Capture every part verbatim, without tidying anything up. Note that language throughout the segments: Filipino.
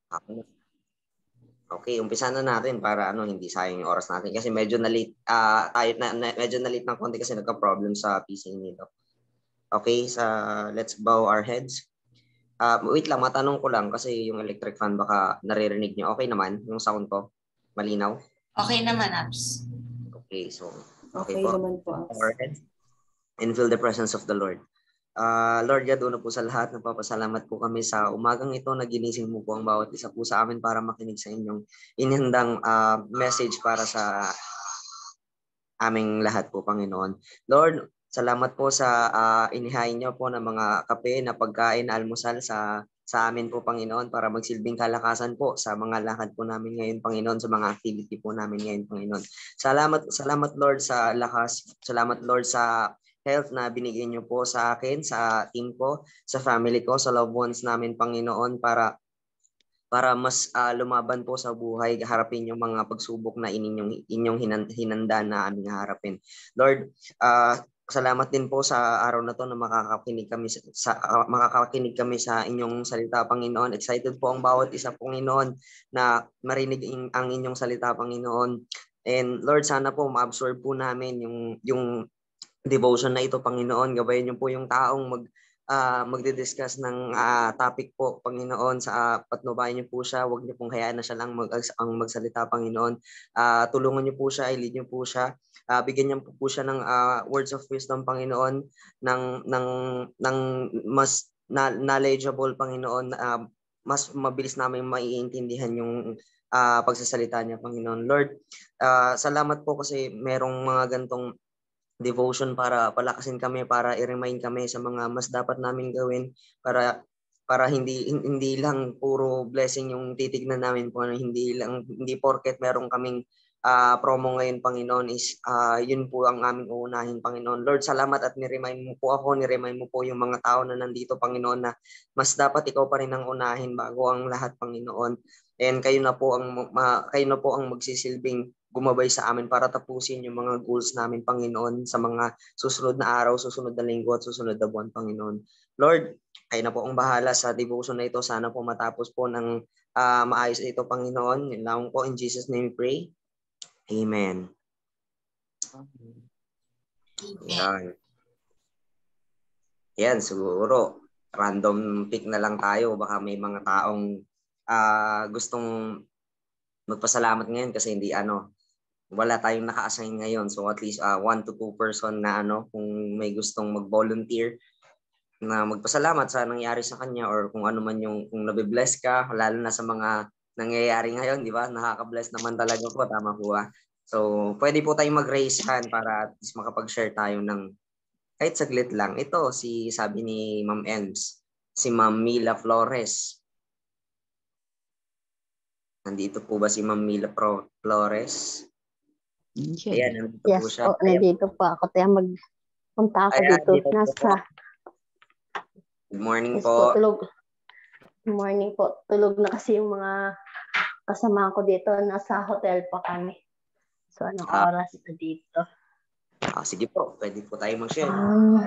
Ako. Okay, umpisa na natin para ano hindi sayang yung oras natin kasi medyo na late ah tayo na, na medyo na late ng konti kasi nagka-problem sa P C nito. Okay, sa let's bow our heads. Ah, wait lang, matanong ko lang kasi yung electric fan baka naririnig niyo. Okay naman yung sound ko? Malinaw? Okay naman, Abs. Okay, so okay Okay po. naman po. Bow our heads and feel the presence of the Lord. Ah, Lord God, una po sa lahat, nagpapasalamat po kami sa umagang ito na ginising mo po ang bawat isa po sa amin para makinig sa inyong inhandang ah, message para sa aming lahat po, Panginoon. Lord, salamat po sa ah, inihain niyo po ng mga kape na pagkain, almusal sa sa amin po, Panginoon, para magsilbing kalakasan po sa mga lakad po namin ngayon, Panginoon, sa mga activity po namin ngayon, Panginoon. Salamat, salamat Lord sa lakas. Salamat Lord sa health na binigyan niyo po sa akin, sa team ko, sa family ko, sa loved ones namin, Panginoon, para para mas ah, lumaban po sa buhay, harapin yung mga pagsubok na inyong inyong hinan- hinanda na aming harapin. Lord, ah, salamat din po sa araw na to na makakakinig kami sa, sa ah, makakakinig kami sa inyong salita, Panginoon. Excited po ang bawat isa, Panginoon, na marinig in- ang inyong salita, Panginoon. And Lord, sana po ma-absorb po namin yung yung devotion na ito, Panginoon. Gabayan niyo po yung taong mag ah, magdi-discuss ng ah, topic po, Panginoon, sa uh, patnubayan niyo po siya. Huwag niyo pong hayaan na siya lang mag ang magsalita, Panginoon. Ah, tulungan niyo po siya, i-lead niyo po siya. Ah, bigyan niyo po, po siya ng ah, words of wisdom, Panginoon, ng ng ng mas na, knowledgeable, Panginoon, ah, mas mabilis namin maiintindihan yung ah, pagsasalita niya, Panginoon. Lord, ah, salamat po kasi merong mga gantong devotion para palakasin kami, para i-remind kami sa mga mas dapat naming gawin para para hindi hindi lang puro blessing yung titignan namin po, hindi lang hindi porket meron kaming ah, promo ngayon, Panginoon, is ah, yun po ang aming uunahin, Panginoon. Lord, salamat at ni-remind mo po ako, ni-remind mo po yung mga tao na nandito, Panginoon, na mas dapat ikaw pa rin ang unahin bago ang lahat, Panginoon. And kayo na po ang ma, kayo na po ang magsisilbing gumabay sa amin para tapusin yung mga goals namin, Panginoon, sa mga susunod na araw, susunod na linggo at susunod na buwan, Panginoon. Lord, kayo na po ang bahala sa devotion na ito. Sana po matapos po ng uh, maayos ito, Panginoon. Yun lang po, in Jesus' name we pray. Amen. Yan. Yan, siguro. Random pick na lang tayo. Baka may mga taong uh, gustong magpasalamat ngayon kasi hindi ano, wala tayong naka-assign ngayon. So at least uh, one to two person na ano, kung may gustong mag-volunteer na magpasalamat sa nangyari sa kanya or kung ano man yung kung nabibless ka, lalo na sa mga nangyayari ngayon, di ba? Nakaka-bless naman talaga po, tama po ah. So pwede po tayong mag-raise hand para at least makapag-share tayo ng kahit saglit lang. Ito, si sabi ni Ma'am Ems, si Ma'am Mila Flores. Nandito po ba si Ma'am Mila Pro Flores? Ayan, nandito yes po siya. po, nandito po ako. Kaya magpunta ako Ayan, dito. dito Nasa... po. Good morning yes po. po. Tulog. Good morning po. Tulog na kasi yung mga kasama ko dito. Nasa hotel pa kami. So, anong Ah, oras na dito? ah, sige po, pwede po tayo mag-share. Um,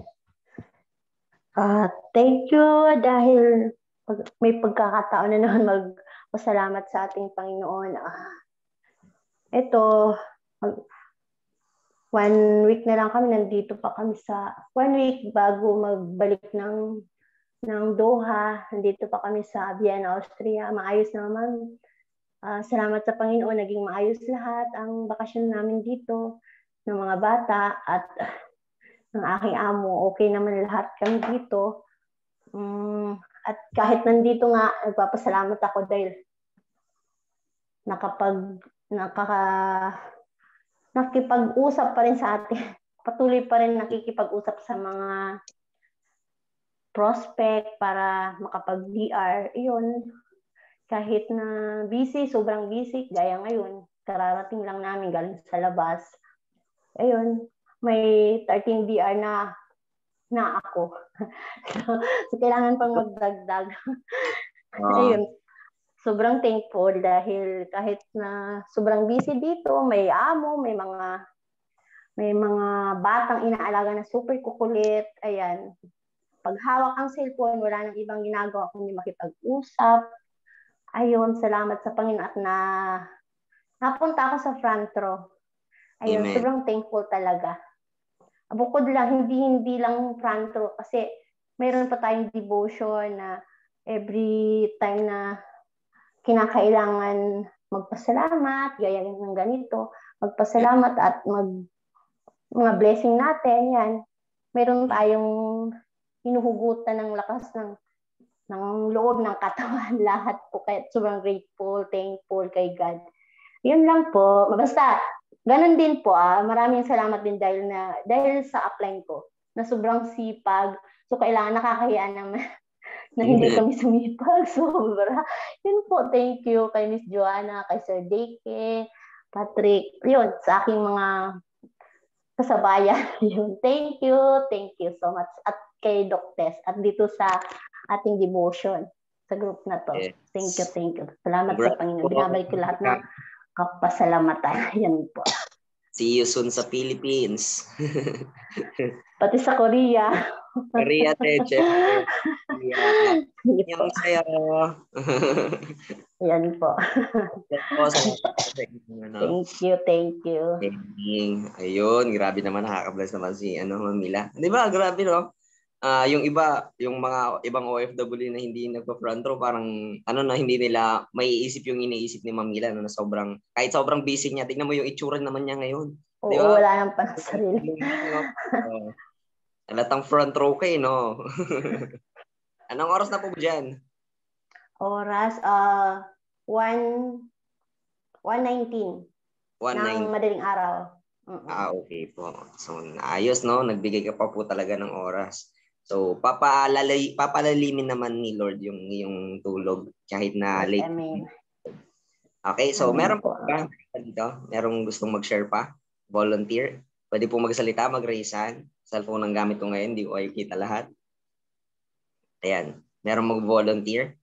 uh, thank you dahil pag, may pagkakataon na naman magpasalamat sa ating Panginoon. Uh, ito, one week na lang kami, nandito pa kami sa, one week bago magbalik ng, ng Doha, nandito pa kami sa Vienna, Austria. Maayos naman. Uh, salamat sa Panginoon, naging maayos lahat ang bakasyon namin dito ng mga bata at uh, ng aking amo. Okay naman lahat kami dito. Um, at kahit nandito nga, nagpapasalamat ako dahil nakapag, nakaka, nakikipag-usap pa rin sa atin. Patuloy pa rin nakikipag-usap sa mga prospect para makapag-D R. Iyon, kahit na busy, sobrang busy, gaya ngayon, kararating lang namin galing sa labas. Ayun, may thirteen D R na na ako. so, so, kailangan pang magdagdag. Uh, Ayun, sobrang thankful dahil kahit na sobrang busy dito, may amo, may mga may mga batang inaalaga na super kukulit. Ayan, pag hawak ang cellphone, wala nang ibang ginagawa kundi makipag-usap ayun, salamat sa Panginoon at na napunta ako sa front row. Ayun, Amen. sobrang thankful talaga. Bukod lang, hindi hindi lang front row kasi mayroon pa tayong devotion na every time na kinakailangan magpasalamat, gaya ng ganito, magpasalamat at mag mga blessing natin, yan. Meron tayong hinuhugutan ng lakas ng ng loob ng katawan, lahat po. Kaya sobrang grateful, thankful kay God. Yun lang po. Basta, ganun din po ah. Maraming salamat din dahil na dahil sa upline ko na sobrang sipag. So, kailangan nakakahiya naman na hindi kami sumipag. Sobra. Yun po, thank you kay Miss Joanna, kay Sir Deke, Patrick. Yun, sa aking mga kasabayan. Yun. Thank you. Thank you so much. At kay Doc Tess. At dito sa ating devotion sa group na to. Yes. Thank you, thank you. Salamat Congrats sa Panginoon. po. Binabalik ko lahat ng kapasalamatan. Yan po. See you soon sa Philippines. Pati sa Korea. Korea, Teche. Yeah. Yung sayo. Yan po. Thank you, thank you. Ayun, grabe naman, nakaka-bless naman si ano, Mamila. Di ba, grabe no? Uh, yung iba, yung mga ibang O F W na hindi nagpa-front row, parang ano na, hindi nila maiisip yung iniisip ni Mamila no, na sobrang, kahit sobrang busy niya, tingnan mo yung itsura naman niya ngayon. Oo, diba? Wala nang panasarili. uh, alatang front row kayo, no? Anong oras na po dyan? Oras, uh, one nineteen. ng madaling araw. Uh-uh. Ah, okay po. So, ayos, no? Nagbigay ka pa po talaga ng oras. So, papalalay, papalalimin naman ni Lord yung yung tulog kahit na late. Amen. Okay, so Amen meron po ba dito? Merong gustong mag-share pa? Volunteer? Pwede po magsalita, mag-raise hand. Cellphone ang gamit ko ngayon, hindi ko kayo kita lahat. Ayan. Merong mag-volunteer?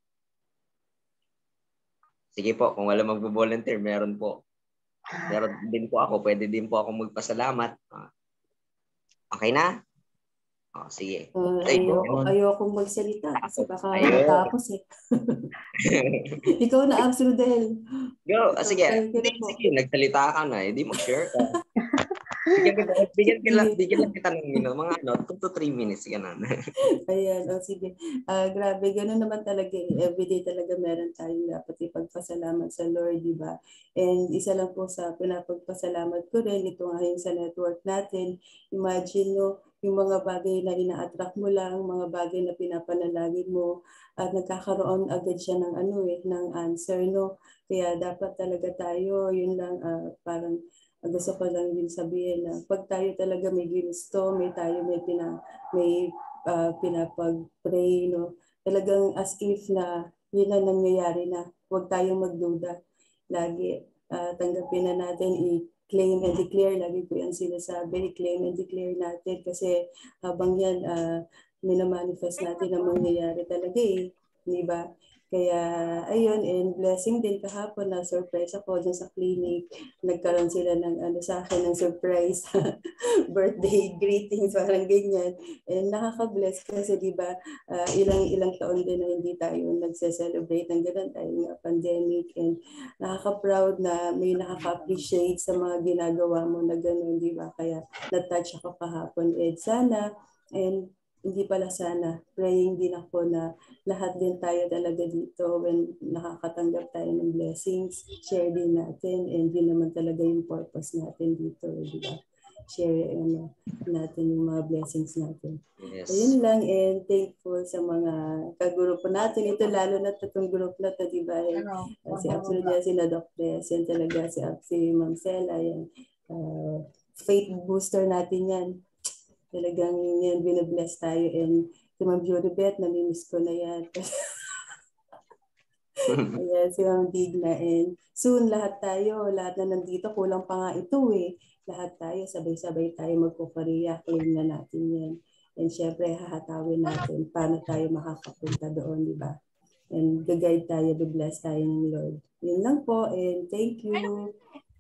Sige po, kung wala mag-volunteer, meron po. Meron din po ako, pwede din po ako magpasalamat. Okay na? Oh, sige. Uh, ayoko, ayoko magsalita kasi baka matapos eh. Ikaw na, Absrudel. Go, ah, sige. Hindi, sige, nagsalita ka na, hindi mag-share ka. Bigyan kita, bigyan kita, bigyan lang kita ng you know, mga ano, two to three minutes, ganun. Ayan, o oh, sige. Uh, grabe, ganun naman talaga. Everyday talaga meron tayong dapat ipagpasalamat sa Lord, di ba? And isa lang po sa pinapagpasalamat ko rin, ito nga yung sa network natin. Imagine no, yung mga bagay na ina-attract mo lang, mga bagay na pinapanalangin mo, at nagkakaroon agad siya ng ano eh, ng answer, no? Kaya dapat talaga tayo, yun lang, uh, parang gusto ko lang din sabihin na pag tayo talaga may ginusto, may tayo may pina may uh, pinapag-pray, no? Talagang as if na yun na nangyayari na. Huwag tayong magduda. Lagi uh, tanggapin na natin, i-claim and declare. Lagi ko yan sinasabi, i-claim and declare natin kasi habang yan uh, minamanifest natin na mangyayari talaga eh. Di ba? Kaya, ayun, and blessing din kahapon na surprise ako dun sa clinic. Nagkaroon sila ng ano sa akin, ng surprise birthday greetings, parang ganyan. And nakaka-bless kasi, di ba, uh, ilang ilang taon din na hindi tayo nagse-celebrate ng ganun tayo nga pandemic. And nakaka-proud na may nakaka-appreciate sa mga ginagawa mo na ganun, di ba? Kaya na-touch ako kahapon. And sana, and hindi pala sana, praying din ako na lahat din tayo talaga dito when nakakatanggap tayo ng blessings, share din natin, and yun naman talaga yung purpose natin dito, di ba? Share ano, natin yung mga blessings natin. Yes. Ayun lang, and thankful sa mga kagrupo natin. Ito lalo na itong group na ito, di ba? Uh, si Absolutely, si Doc Tess, yan talaga, si, si Ma'am Sela, yan. Uh, faith booster natin yan. Talagang yan, binabless tayo. And si Ma'am Juribet, namimiss ko na yan. Ayan, si Ma'am Digna. And soon, lahat tayo, lahat na nandito, kulang pa nga ito eh. Lahat tayo, sabay-sabay tayo magpo-Korea. Claim na natin yan. And syempre, hahatawin natin paano tayo makakapunta doon, di ba? And gagayad tayo, bibless tayo ng Lord. Yun lang po, and thank you.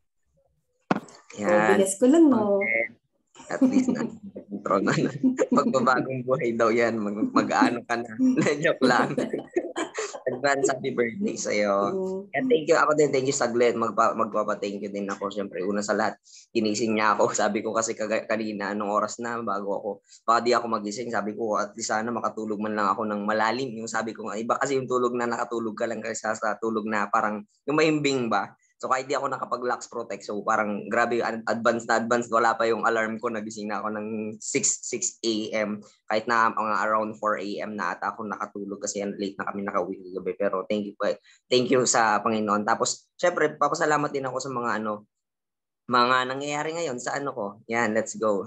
Yan. So, bilis ko lang, no? At least na control na. Magbabagong buhay daw yan. Mag- mag-ano ka na. Joke lang. advance happy birthday sa'yo. Mm. And thank you. Ako din, thank you saglit. Magpa, magpapa-thank you din ako. Siyempre, una sa lahat, ginising niya ako. Sabi ko kasi kaga, kanina, anong oras na bago ako, baka di ako magising. Sabi ko, at least sana makatulog man lang ako ng malalim. Yung sabi ko nga, iba kasi yung tulog na nakatulog ka lang kaysa sa tulog na parang yung mahimbing ba. So kahit di ako nakapag-lax protect, so parang grabe advance na advance, wala pa yung alarm ko, nagising na ako ng six a.m. Kahit na mga around four a.m. na ata ako nakatulog kasi late na kami nakauwi kagabi. Pero thank you po. Thank you sa Panginoon. Tapos syempre papasalamat din ako sa mga ano mga nangyayari ngayon sa ano ko. Yan, let's go.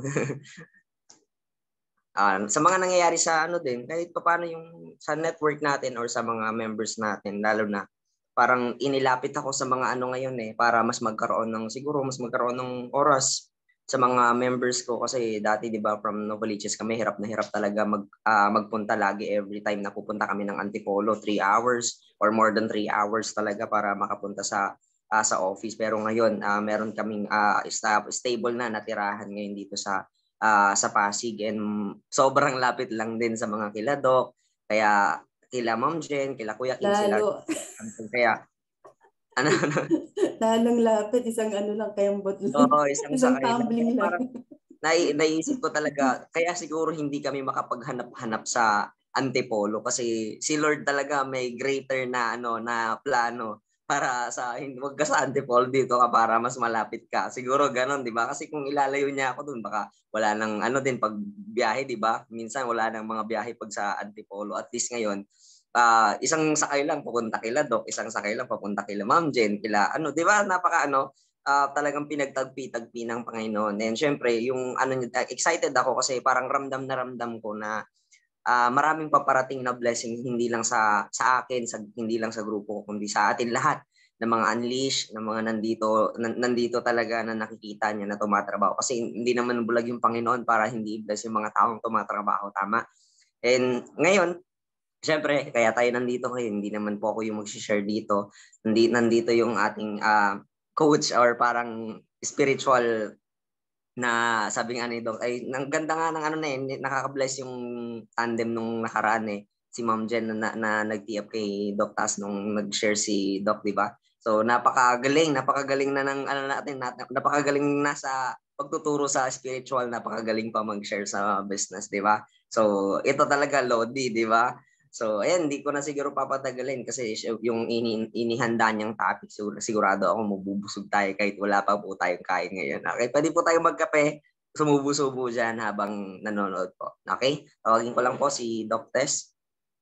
uh, sa mga nangyayari sa ano din, kahit paano yung sa network natin or sa mga members natin, lalo na parang inilapit ako sa mga ano ngayon eh, para mas magkaroon ng, siguro mas magkaroon ng oras sa mga members ko kasi dati 'di ba from Novaliches kami, hirap na hirap talaga mag uh, magpunta lagi every time na pupunta kami ng Antipolo, three hours or more than three hours talaga para makapunta sa uh, sa office. Pero ngayon uh, meron kaming uh, stable na natirahan ngayon dito sa uh, sa Pasig, and sobrang lapit lang din sa mga kiladok, kaya kila Ma'am Jen, kila Kuya King, sila. Kaya, ano, ano? Lalong lapit, isang ano lang, kayambot lang. Oo, isang, isang sakay tumbling lang. Parang, nai, naisip ko talaga, kaya siguro hindi kami makapaghanap-hanap sa Antipolo kasi si Lord talaga may greater na ano na plano para sa wag ka sa Antipolo, dito ka para mas malapit ka. Siguro ganoon, 'di ba? Kasi kung ilalayo niya ako doon, baka wala nang ano din pag biyahe, 'di ba? Minsan wala nang mga biyahe pag sa Antipolo. At least ngayon, uh, isang sakay lang papunta kila Doc, isang sakay lang papunta kila Ma'am Jen, kila ano, 'di ba? Napaka ano, uh, talagang pinagtagpi-tagpi ng Panginoon. And syempre, yung ano, excited ako kasi parang ramdam na ramdam ko na Uh, maraming paparating na blessing, hindi lang sa sa akin, sa, hindi lang sa grupo ko, kundi sa atin lahat ng mga unleash, ng mga nandito nan, nandito talaga na nakikita niya na tumatrabaho. Kasi hindi naman bulag yung Panginoon para hindi i-bless yung mga taong tumatrabaho, tama? And ngayon, syempre, kaya tayo nandito ngayon, hindi naman po ako yung mag-share dito. Nandito, nandito yung ating uh, coach or parang spiritual na sabi nga ni Doc, ay ang ganda nga ng ano na eh, nakaka-bless yung tandem nung nakaraan eh, si Ma'am Jen na, na, na nag-T F kay Doc Tas nung nag-share si Doc, di ba? So napakagaling, napakagaling na ng ano natin, napakagaling na sa pagtuturo sa spiritual, napakagaling pa mag-share sa business, di ba? So ito talaga Lodi, di ba? So, ayan, hindi ko na siguro papatagalin kasi yung ini inihanda niyang topic, sigurado ako mabubusog tayo kahit wala pa po tayong kain ngayon. Okay, pwede po tayong magkape, sumubo-subo dyan habang nanonood po. Okay, tawagin ko lang po si Doc Tess.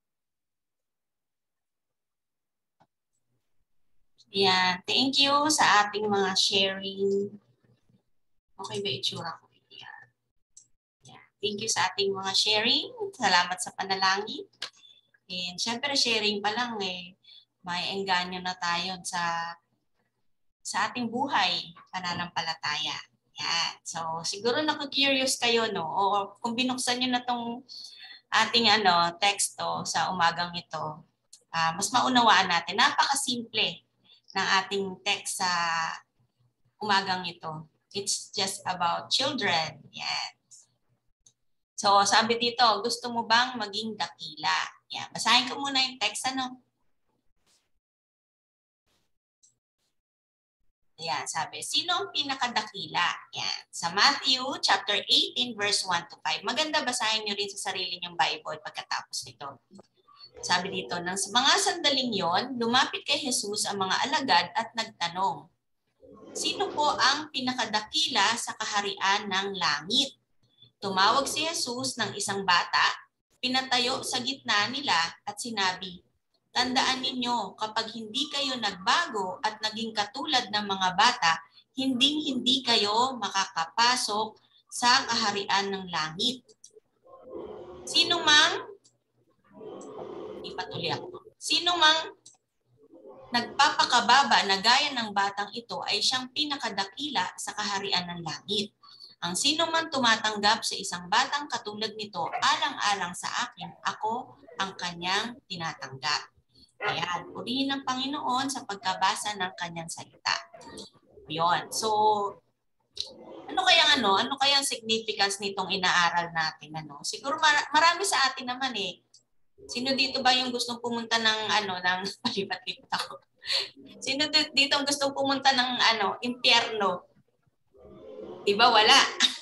Yeah, thank you sa ating mga sharing. Okay ba itsura ko? Yeah. Yeah. Thank you sa ating mga sharing. Salamat sa panalangin. And syempre sharing pa lang eh, may engganyo na tayo sa sa ating buhay, pananampalataya. Yan. So siguro naku-curious kayo, no? O kung binuksan niyo na tong ating ano, teksto sa umagang ito, uh, mas maunawaan natin. Napakasimple ng ating text sa umagang ito. It's just about children. Yan. So sabi dito, gusto mo bang maging dakila? Yan. Basahin ko muna yung text, ano? Yan, sabi, sino ang pinakadakila? Yan. Sa Matthew chapter eighteen verse one to five. Maganda basahin niyo rin sa sarili niyong Bible pagkatapos nito. Sabi dito, nang sa mga sandaling yon, lumapit kay Jesus ang mga alagad at nagtanong, sino po ang pinakadakila sa kaharian ng langit? Tumawag si Jesus ng isang bata, pinatayo sa gitna nila at sinabi, tandaan ninyo, kapag hindi kayo nagbago at naging katulad ng mga bata, hinding-hindi kayo makakapasok sa kaharian ng langit. Sino mang, ipatuloy ako, sino mang nagpapakababa na gaya ng batang ito ay siyang pinakadakila sa kaharian ng langit. Ang sino man tumatanggap sa isang batang katulad nito, alang-alang sa akin, ako ang kanyang tinatanggap. Ayan, purihin ng Panginoon sa pagkabasa ng kanyang salita. Yun. So, ano kayang ano? Ano kayang significance nitong inaaral natin? Ano? Siguro mar- marami sa atin naman eh, Sino dito ba yung gustong pumunta ng ano, ng palipat-lipat ako? Sino dito ang gustong pumunta ng ano, impyerno? Diba wala?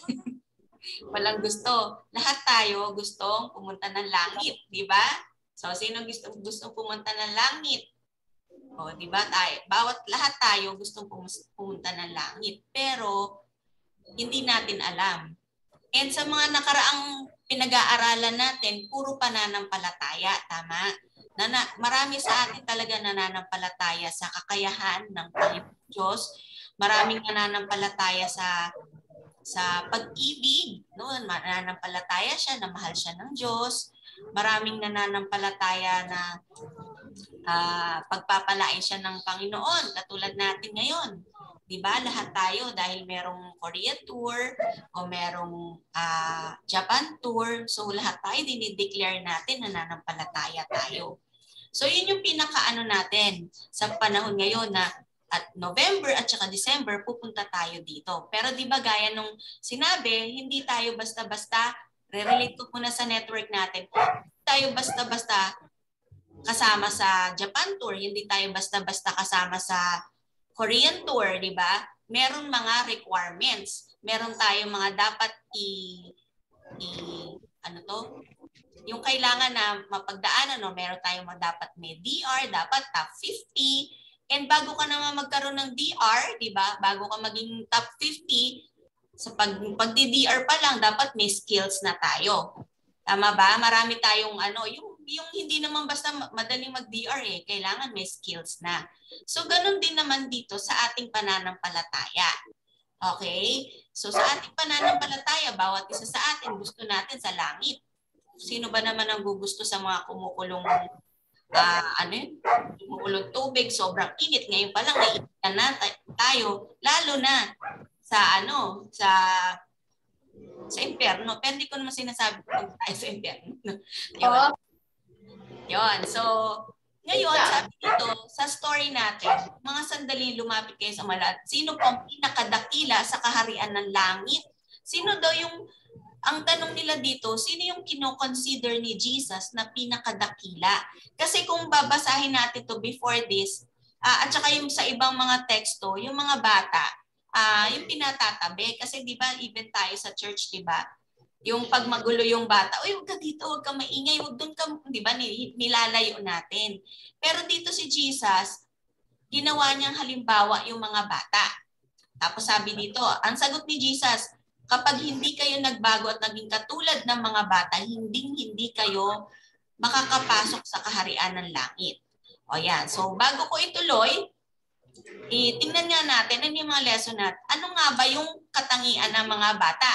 Walang gusto. Lahat tayo gustong pumunta ng langit, di ba? So sino gusto gustong pumunta ng langit? O, di ba tayo? Bawat lahat tayo gustong pumunta ng langit, pero hindi natin alam. And sa mga nakaraang pinag-aaralan natin, puro pananampalataya, tama? Na, marami sa atin talaga nananampalataya sa kakayahan ng Panginoon Diyos. Maraming nananampalataya sa sa pag-ibig, no? Nananampalataya siya na mahal siya ng Diyos. Maraming nananampalataya na uh, pagpapalain siya ng Panginoon, katulad natin ngayon. Diba? Lahat tayo dahil merong Korea tour o merong uh, Japan tour. So lahat tayo dinideclare natin na nananampalataya tayo. So yun yung pinaka-ano natin sa panahon ngayon na at November at saka December pupunta tayo dito. Pero di ba gaya nung sinabi, hindi tayo basta-basta, re-relate ko muna sa network natin, hindi tayo basta-basta kasama sa Japan tour, hindi tayo basta-basta kasama sa Korean tour, di ba? Meron mga requirements. Meron tayong mga dapat i, i ano to? Yung kailangan na mapagdaanan, no? Meron tayong mga dapat may D R, dapat top fifty. And bago ka naman magkaroon ng D R, di ba? Bago ka maging top fifty, sa pag, pag-D R pa lang, dapat may skills na tayo. Tama ba? Marami tayong ano, yung yung hindi naman basta madaling mag-D R eh, kailangan may skills na. So ganun din naman dito sa ating pananampalataya. Okay? So sa ating pananampalataya, bawat isa sa atin gusto natin sa langit. Sino ba naman ang gugusto sa mga kumukulong uh, ano yun? Kumukulong tubig, sobrang init. Ngayon pa lang naiinitan na tayo, lalo na sa ano, sa sa impyerno. Pero hindi ko naman sinasabi kung tayo sa impyerno. Yun. Yun. So, ngayon, sabi dito, sa story natin, mga sandali lumapit kayo sa malat. Sino po ang pinakadakila sa kaharian ng langit? Sino daw yung, ang tanong nila dito, sino yung kino-consider ni Jesus na pinakadakila? Kasi kung babasahin natin to before this, uh, at saka yung sa ibang mga teksto, yung mga bata, uh, yung pinatatabi. Kasi di ba, even tayo sa church, di ba? Yung pag magulo yung bata, uy, huwag ka dito, huwag ka maingay, huwag doon ka, di ba, nilalayo natin. Pero dito si Jesus, ginawa niyang halimbawa yung mga bata. Tapos sabi dito, ang sagot ni Jesus, kapag hindi kayo nagbago at naging katulad ng mga bata, hindi hindi kayo makakapasok sa kaharian ng langit. O yan, so bago ko ituloy, eh, tingnan nga natin, ano yung mga lesson natin. Ano nga ba yung katangian ng mga bata?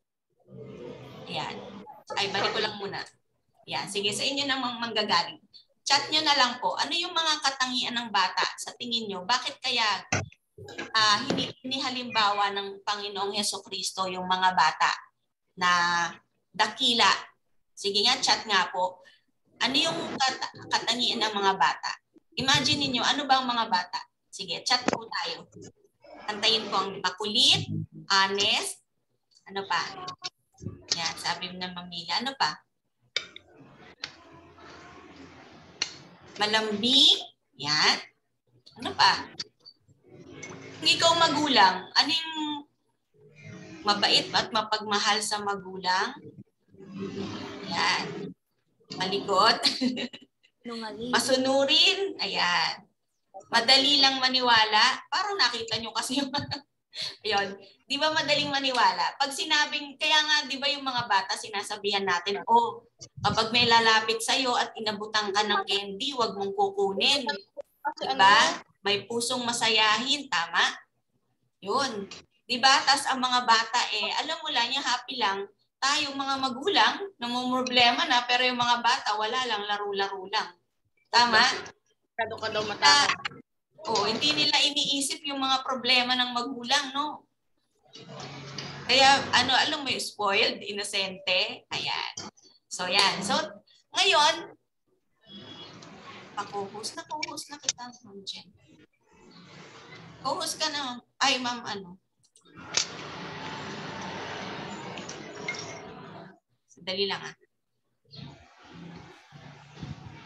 Ayan. Ay, balik ko lang muna. Ayan. Sige, sa inyo namang manggagaling. Chat nyo na lang po. Ano yung mga katangian ng bata sa tingin nyo? Bakit kaya uh, hinihalimbawa ng Panginoong Hesukristo yung mga bata na dakila? Sige nga, chat nga po. Ano yung kat- katangian ng mga bata? Imagine niyo ano ba ang mga bata? Sige, chat po tayo. Antayin ko ang makulit, honest, ano pa? Yan, sabi mo ng mamila. Ano pa? Malambing. Yan. Ano pa? Kung ikaw magulang, ano yung mabait at mapagmahal sa magulang? Yan. Maligot. Masunurin. Ayan. Madali lang maniwala. Parang nakita nyo kasi yung ayun, di ba madaling maniwala? Pag sinabing, kaya nga di ba yung mga bata sinasabihan natin, oh, kapag may lalapit sa'yo at inabutan ka ng candy, wag mong kukunin. Di ba? May pusong masayahin, tama? Yun. Di ba? Tas ang mga bata eh, alam mo lang, yung happy lang, tayong mga magulang, namumroblema na, pero yung mga bata, wala lang, laro-laro lang. Tama? Kado ka daw mata. Oh, hindi nila iniisip yung mga problema ng magulang, no? Kaya, ano, alam mo yung spoiled, inosente. Ayan. So, yan. So, ngayon, pakuhus na, kuhus na kita, Ma'am Jen. Kuhus ka na, ay, Ma'am, ano? Dali lang, ah.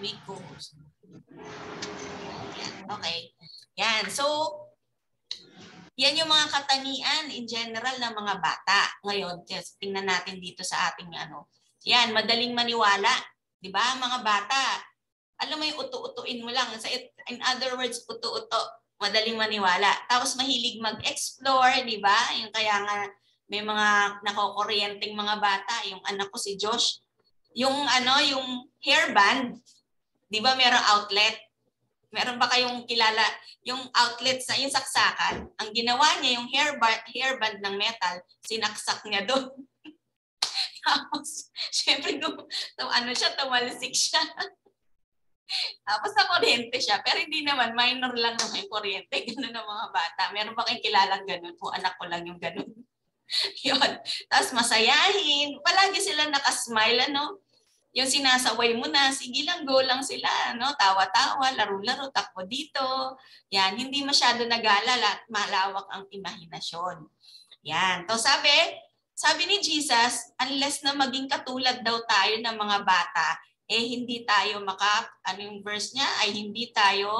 week co-host. Yan. Okay. Yan. So, yan yung mga katangian in general ng mga bata. Ngayon, tingnan natin dito sa ating ano. Yan, madaling maniwala. Di ba, mga bata? Alam mo yung utu-utuin mo lang. In other words, utu-uto. Madaling maniwala. Tapos mahilig mag-explore, di ba? Yung kaya nga may mga nakokuryenteng mga bata. Yung anak ko si Josh. Yung ano, yung hairband, di ba merong outlet? Meron ba kayong kilala yung outlet sa yung saksakan? Ang ginawa niya yung hairband, hairband ng metal, sinaksak niya doon. Tapos, syempre, ano siya, tumalsik siya. Tapos na kuryente siya. Pero hindi naman, minor lang naman yung kuryente. Ganun ang mga bata. Meron ba kayong kilalang ganun? O anak ko lang yung ganun. Yun. Tapos masayahin. Palagi sila nakasmile, ano? Yung sinasaway mo na, sige lang, go lang sila, no? Tawa-tawa, laro-laro, takbo dito. Yan, hindi masyado nag-aalala, malawak ang imahinasyon. Yan. So sabi, sabi ni Jesus, unless na maging katulad daw tayo ng mga bata, eh hindi tayo maka, ano yung verse niya, ay hindi tayo,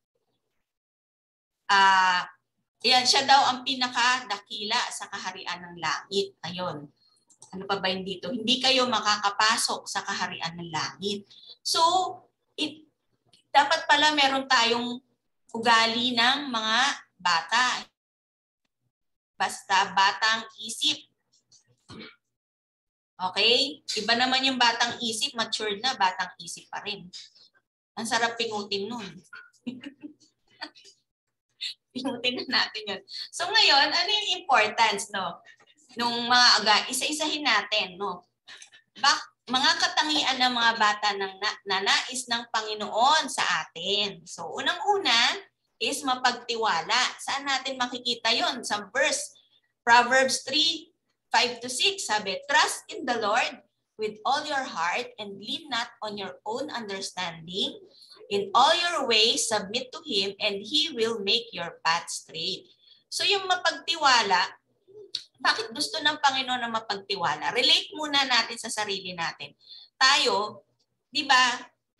ah, uh, yan, siya daw ang pinakadakila sa kaharian ng langit. Ayun. Ano pa ba yun dito? Hindi kayo makakapasok sa kaharian ng langit. So, it, dapat pala meron tayong ugali ng mga bata. Basta batang isip. Okay? Iba naman yung batang isip, matured na, batang isip pa rin. Ang sarap pingutin nun. Pingutin na natin yun. So ngayon, ano yung importance, no? Nung mga aga, isa-isahin natin, no? Bak, mga katangian ng mga bata ng na, na nais ng Panginoon sa atin. So, unang-una is mapagtiwala. Saan natin makikita yon? Sa verse, Proverbs three, five to six, sabi, trust in the Lord with all your heart and lean not on your own understanding. In all your ways, submit to Him and He will make your path straight. So, yung mapagtiwala, bakit gusto ng Panginoon na mapagtiwala? Relate muna natin sa sarili natin. Tayo, di ba,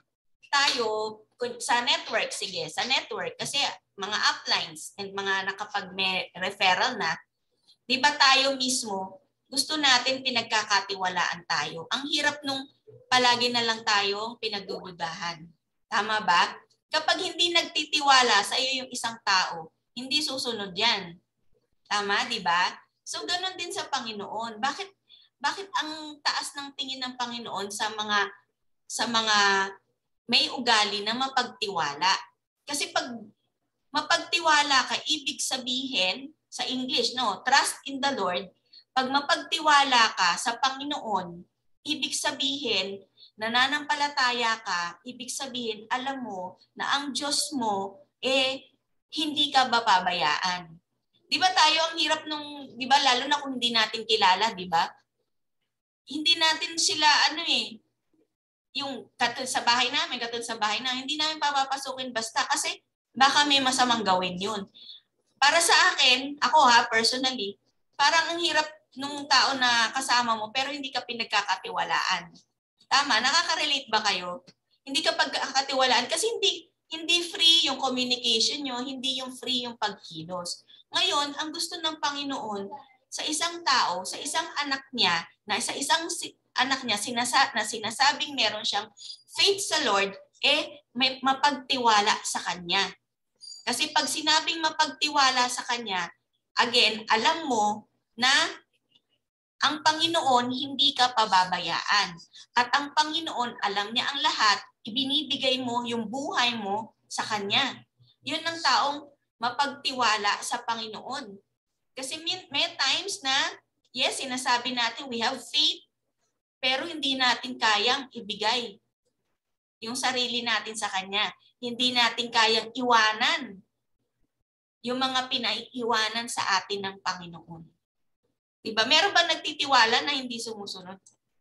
tayo sa network, sige, sa network, kasi mga uplines and mga nakapag-referral na, di ba tayo mismo, gusto natin pinagkakatiwalaan tayo. Ang hirap nung palagi na lang tayong pinagdududahan. Tama ba? Kapag hindi nagtitiwala sa iyo yung isang tao, hindi susunod yan. Tama, di ba? So, ganun din sa Panginoon. Bakit bakit ang taas ng tingin ng Panginoon sa mga sa mga may ugali na mapagtiwala? Kasi pag mapagtiwala ka, ibig sabihin sa English, no, trust in the Lord. Pag mapagtiwala ka sa Panginoon, ibig sabihin nananampalataya ka, ibig sabihin alam mo na ang Diyos mo eh hindi ka bababayaan. Di ba tayo ang hirap nung, di ba, lalo na kung hindi natin kilala, di ba? Hindi natin sila, ano eh, yung katulad sa bahay namin, katulad sa bahay namin, hindi namin papapasukin basta kasi baka may masamang gawin yun. Para sa akin, ako ha, personally, parang ang hirap nung tao na kasama mo pero hindi ka pinagkakatiwalaan. Tama, nakaka-relate ba kayo? Hindi ka pagkakatiwalaan kasi hindi hindi free yung communication nyo, hindi yung free yung pagkilos. Ngayon, ang gusto ng Panginoon sa isang tao, sa isang anak niya, na sa isang si, anak niya sinasa, na sinasabing meron siyang faith sa Lord, eh may mapagtiwala sa Kanya. Kasi pag sinabing mapagtiwala sa Kanya, again, alam mo na ang Panginoon hindi ka pababayaan. At ang Panginoon, alam niya ang lahat, ibinibigay mo yung buhay mo sa Kanya. Yun ang taong mapagtiwala sa Panginoon. Kasi may, may times na, yes, sinasabi natin we have faith, pero hindi natin kayang ibigay yung sarili natin sa Kanya. Hindi natin kayang iwanan yung mga pinaiiwanan sa atin ng Panginoon. Diba? Meron ba nagtitiwala na hindi sumusunod?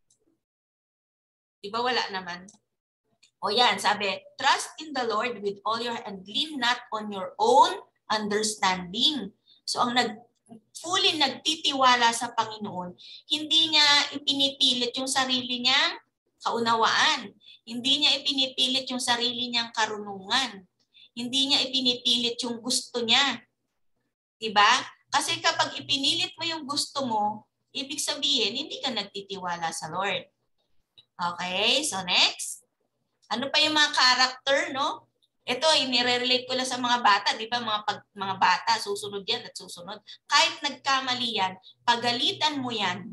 Diba wala naman? O yan, sabi, trust in the Lord with all your heart and lean not on your own understanding. So ang nag, fully nagtitiwala sa Panginoon, hindi niya ipinipilit yung sarili niya kaunawaan. Hindi niya ipinipilit yung sarili niyang karunungan. Hindi niya ipinipilit yung gusto niya. Diba? Kasi kapag ipinilit mo yung gusto mo, ibig sabihin, hindi ka nagtitiwala sa Lord. Okay, so next. Ano pa yung mga character, no? Ito, inire-relate ko lang sa mga bata. Di ba, mga, pag, mga bata, susunod yan at susunod. Kahit nagkamali yan, pagalitan mo yan,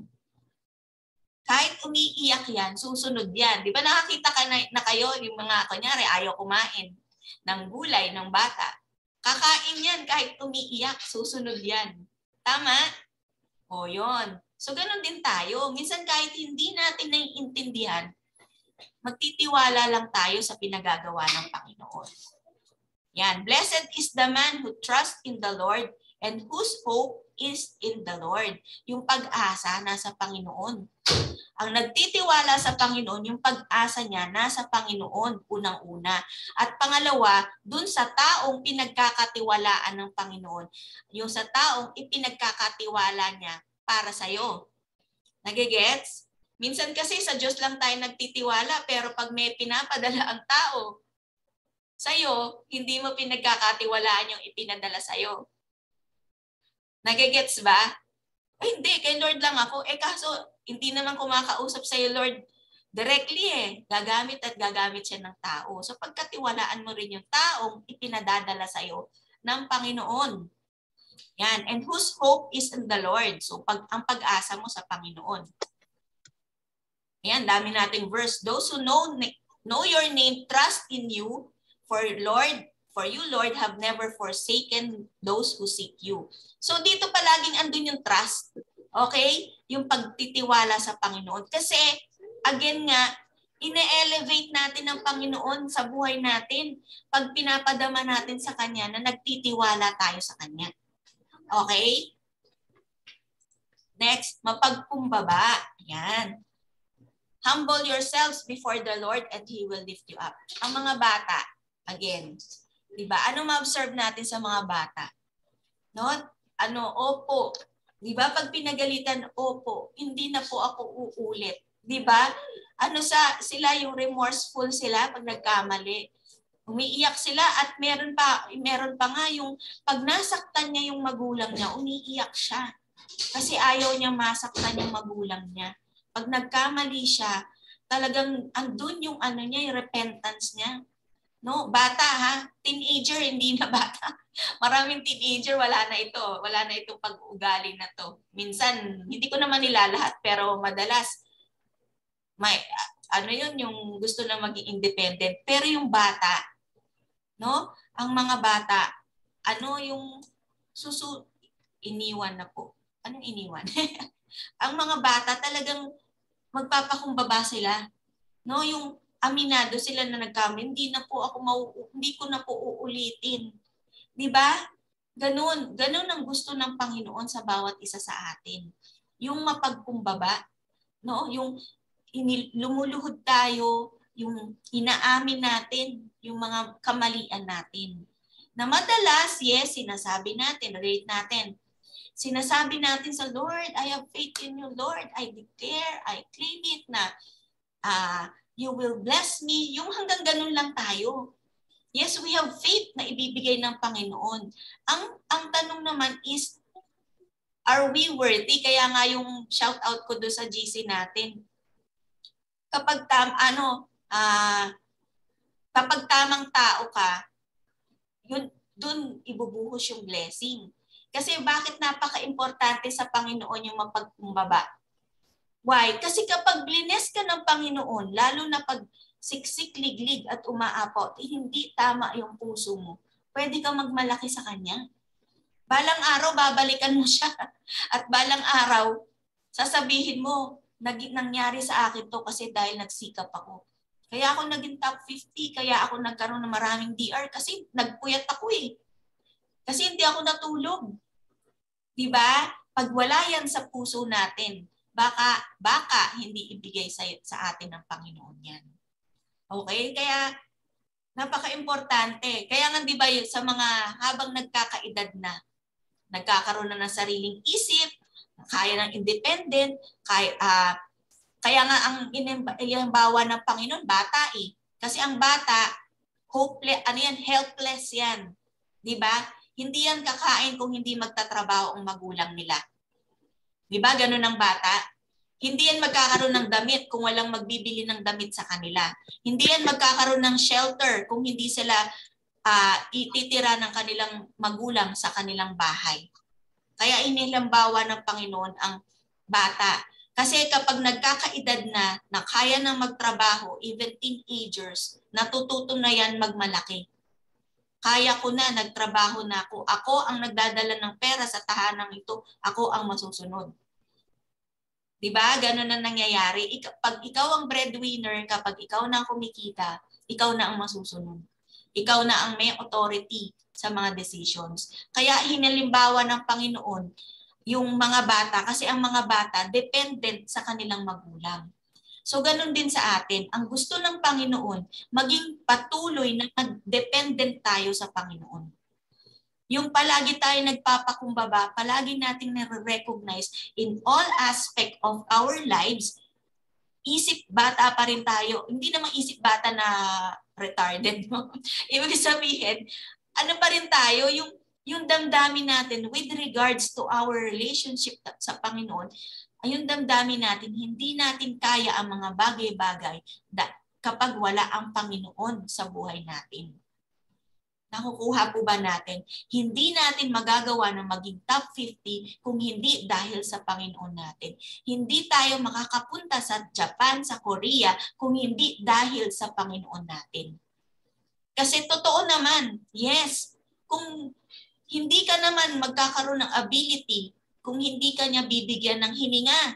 kahit umiiyak yan, susunod yan. Di ba, nakakita ka na, na kayo, yung mga, kunyari, ayaw kumain ng gulay ng bata. Kakain yan kahit umiiyak, susunod yan. Tama? O yun. So, ganun din tayo. Minsan kahit hindi natin naiintindihan, magtitiwala lang tayo sa pinagagawa ng Panginoon. Yan. Blessed is the man who trusts in the Lord and whose hope is in the Lord. Yung pag-asa nasa Panginoon. Ang nagtitiwala sa Panginoon, yung pag-asa niya nasa Panginoon, unang-una. At pangalawa, dun sa taong pinagkakatiwalaan ng Panginoon. Yung sa taong ipinagkakatiwala niya para sa'yo. Nagigets? Minsan kasi sa Diyos lang tayo nagtitiwala, pero pag may pinapadala ang tao sa'yo, hindi mo pinagkakatiwalaan yung ipinadala sa'yo. Nagigets ba? Eh, hindi, kay Lord lang ako. Eh kaso, hindi naman kumakausap sa'yo, Lord, directly eh. Gagamit at gagamit siya ng tao. So pagkatiwalaan mo rin yung taong ipinadadala sa'yo ng Panginoon. Yan. And whose hope is in the Lord. So pag, ang pag-asa mo sa Panginoon. Yan, dami nating verse. Those who know, know your name, trust in you, for Lord, for you, Lord, have never forsaken those who seek you. So dito palaging andun yung trust. Okay? Yung pagtitiwala sa Panginoon. Kasi, again nga, ine-elevate natin ang Panginoon sa buhay natin pag pinapadama natin sa Kanya na nagtitiwala tayo sa Kanya. Okay? Next, mapagkumbaba. Yan. Humble yourselves before the Lord and He will lift you up. Ang mga bata, again, diba? Ano ma-observe natin sa mga bata? No? Ano, opo. Diba? Pag pinagalitan, opo, hindi na po ako uulit. Diba? Ano sa, sila yung remorseful sila pag nagkamali. Umiiyak sila at meron pa, meron pa nga yung pag nasaktan niya yung magulang niya, umiiyak siya. Kasi ayaw niya masaktan yung magulang niya. Pag nagkamali siya, talagang andun yung ano niya, yung repentance niya. No, bata ha, teenager, hindi na bata. Maraming teenager, wala na ito. Wala na itong pag-uugali na to. Minsan, hindi ko naman nilalahat, pero madalas, may, ano yun, yung gusto na maging independent. Pero yung bata, no, ang mga bata, ano yung susu, iniwan na po. Anong iniwan? Ang mga bata talagang magpapakumbaba sila. No, yung aminado sila na nagkamali, hindi na po ako mau hindi ko na po uulitin. 'Di ba? Ganun, ganun ang gusto ng Panginoon sa bawat isa sa atin. Yung mapagkumbaba, no, yung inil, lumuluhod tayo, yung inaamin natin yung mga kamalian natin. Na madalas, yes, sinasabi natin, rate natin. Sinasabi natin sa Lord, I have faith in you, Lord. I declare, I claim it na uh, you will bless me. Yung hanggang ganun lang tayo. Yes, we have faith na ibibigay ng Panginoon. Ang, ang tanong naman is, are we worthy? Kaya nga yung shout out ko doon sa G C natin. Kapag tam, ano, uh, kapag tamang tao ka, yun, dun ibubuhos yung blessing. Kasi bakit napaka-importante sa Panginoon yung mapagkumbaba? Why? Kasi kapag blines ka ng Panginoon, lalo na pag siksik, liglig at umaapaw, eh, hindi tama yung puso mo, pwede kang magmalaki sa Kanya. Balang araw, babalikan mo siya. At balang araw, sasabihin mo, nag- nangyari sa akin to kasi dahil nagsikap ako. Kaya ako naging top fifty, kaya ako nagkaroon ng maraming D R kasi nagpuyat ako eh. Kasi hindi ako natulog. Diba? Pag wala yan sa puso natin, baka, baka hindi ibigay sa, sa atin ng Panginoon yan. Okay? Kaya, napaka-importante. Kaya nga diba sa mga habang nagkakaedad na, nagkakaroon na ng sariling isip, kaya ng independent, kaya, uh, Kaya nga ang ilimbawa ng Panginoon, bata eh. Kasi ang bata, hopeless, ano yan, helpless yan. Di ba? Hindi yan kakain kung hindi magtatrabaho ang magulang nila. Di ba? Ganun ang bata. Hindi yan magkakaroon ng damit kung walang magbibili ng damit sa kanila. Hindi yan magkakaroon ng shelter kung hindi sila uh, ititira ng kanilang magulang sa kanilang bahay. Kaya inilimbawa ng Panginoon ang bata. Kasi kapag nagkakaedad na, na kaya na magtrabaho, even teenagers, natututo na yan magmalaki. Kaya ko na, nagtrabaho na ako. Ako ang nagdadala ng pera sa tahanang ito. Ako ang masusunod. Diba? Ganun na nangyayari. Pag ikaw ang breadwinner, kapag ikaw na ang kumikita, ikaw na ang masusunod. Ikaw na ang may authority sa mga decisions. Kaya hinalimbawa ng Panginoon yung mga bata, kasi ang mga bata dependent sa kanilang magulang. So ganun din sa atin, ang gusto ng Panginoon, maging patuloy na dependent tayo sa Panginoon. Yung palagi tayo nagpapakumbaba, palagi nating nare-recognize in all aspect of our lives, isip bata pa rin tayo. Hindi naman isip bata na retarded, no? Ibig sabihin, ano pa rin tayo, yung yung damdamin natin with regards to our relationship sa Panginoon, ay yung damdamin natin, hindi natin kaya ang mga bagay-bagay kapag wala ang Panginoon sa buhay natin. Nakukuha po ba natin? Hindi natin magagawa na maging top fifty kung hindi dahil sa Panginoon natin. Hindi tayo makakapunta sa Japan, sa Korea, kung hindi dahil sa Panginoon natin. Kasi totoo naman, yes, kung hindi ka naman magkakaroon ng ability kung hindi ka niya bibigyan ng hininga.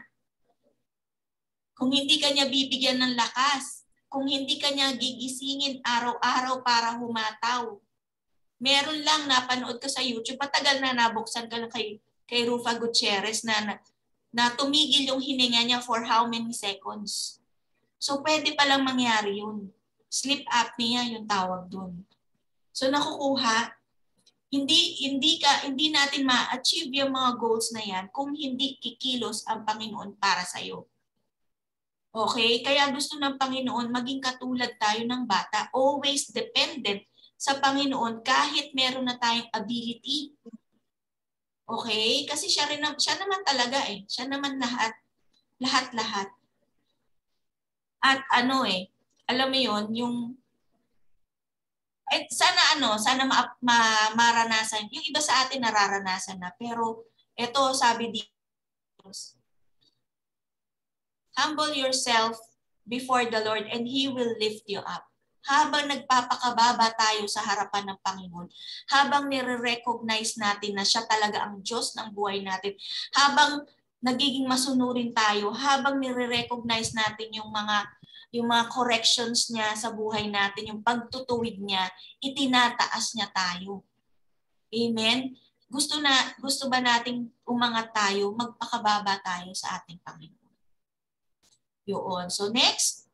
Kung hindi ka niya bibigyan ng lakas. Kung hindi ka niya gigisingin araw-araw para humataw. Meron lang napanood ko sa YouTube, patagal na nabuksan ka lang kay, kay Rufa Gutierrez na, na, na tumigil yung hininga niya for how many seconds. So pwede palang mangyari yun. Sleep apnea yung tawag dun. So nakukuha. Hindi hindi ka hindi natin ma-achieve yung mga goals na yan kung hindi kikilos ang Panginoon para sa iyo. Okay? Kaya gusto ng Panginoon maging katulad tayo ng bata, always dependent sa Panginoon kahit meron na tayong ability. Okay? Kasi siya rin siya naman talaga eh. Siya naman lahat lahat-lahat. At ano eh, alam mo 'yon, yung Eh, sana ano, sana ma, ma, maranasan. Yung iba sa atin nararanasan na. Pero ito sabi dito, humble yourself before the Lord and He will lift you up. Habang nagpapakababa tayo sa harapan ng Panginoon, habang nire-recognize natin na siya talaga ang Diyos ng buhay natin, habang nagiging masunurin tayo, habang nire-recognize natin yung mga yung mga corrections niya sa buhay natin, yung pagtutuwid niya, itinataas niya tayo. Amen? Gusto na gusto ba nating umangat tayo, magpakababa tayo sa ating Panginoon? Yun. So next.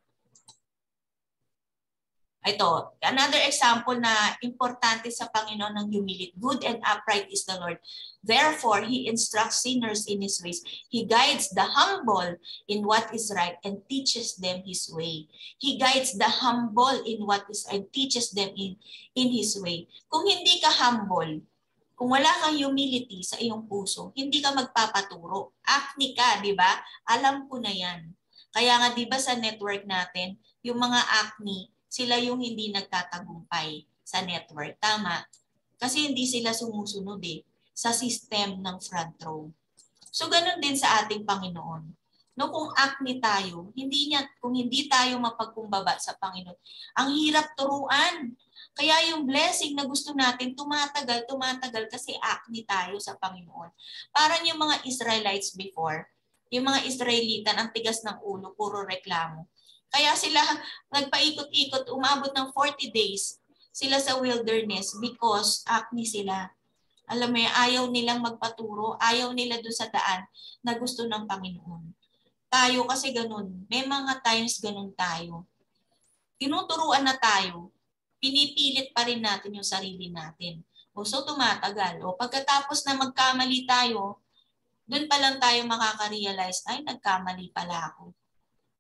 Ito, another example na importante sa Panginoon ng humility. Good and upright is the Lord. Therefore, He instructs sinners in His ways. He guides the humble in what is right and teaches them His way. He guides the humble in what is right and teaches them in, in His way. Kung hindi ka humble, kung wala kang humility sa iyong puso, hindi ka magpapaturo. Acne ka, di ba? Alam ko na yan. Kaya nga, di ba sa network natin, yung mga acne, sila yung hindi nagtatagumpay sa network. Tama. Kasi hindi sila sumusunod eh sa system ng front row. So ganun din sa ating Panginoon. No, kung acne tayo, hindi niya, kung hindi tayo mapagkumbaba sa Panginoon, ang hirap turuan. Kaya yung blessing na gusto natin, tumatagal, tumatagal kasi acne tayo sa Panginoon. Parang yung mga Israelites before, yung mga Israelitan, ang tigas ng ulo, puro reklamo. Kaya sila nagpaikot-ikot, umabot ng forty days sila sa wilderness because acne sila. Alam mo, ayaw nilang magpaturo, ayaw nila doon sa daan na gusto ng Panginoon. Tayo kasi ganun. May mga times ganun tayo. Tinuturuan na tayo, pinipilit pa rin natin yung sarili natin. O so tumatagal. O pagkatapos na magkamali tayo, doon pa lang tayo makaka-realize, ay nagkamali pala ako.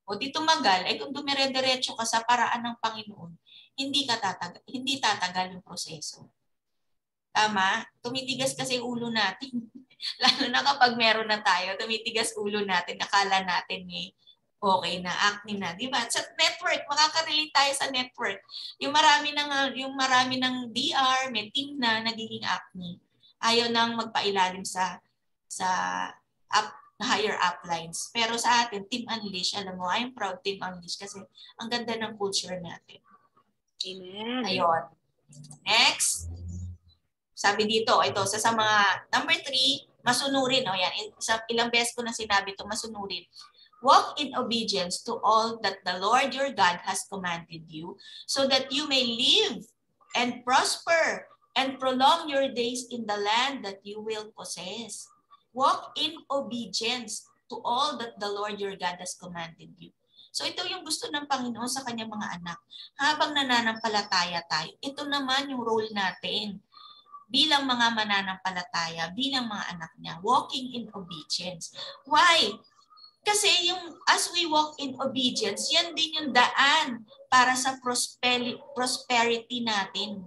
o di tumagal, ay kung dumire-diretso ka sa paraan ng Panginoon, hindi ka tatagal, hindi tatagal yung proseso. Tama? Tumitigas kasi ulo natin. Lalo na kapag meron na tayo, tumitigas ulo natin, akala natin eh, okay na, acne na, di ba? Sa network, makaka-relate tayo sa network. Yung marami ng yung marami ng D R, may team na nagiging acne. Ayaw nang magpailalim sa sa up, higher uplines. Pero sa atin, Team Unleash, alam mo, I'm proud Team Unleash kasi ang ganda ng culture natin. Amen. Ayun. Next. Sabi dito, ito, sa, sa mga number three, masunurin. O yan, isang, ilang beses ko na sinabi ito, masunurin. Walk in obedience to all that the Lord your God has commanded you, so that you may live and prosper and prolong your days in the land that you will possess. Walk in obedience to all that the Lord your God has commanded you. So ito yung gusto ng Panginoon sa kanyang mga anak. Habang nananampalataya tayo, ito naman yung role natin bilang mga mananampalataya, bilang mga anak niya, walking in obedience. Why? Kasi yung as we walk in obedience, yan din yung daan para sa prosperity, prosperity natin.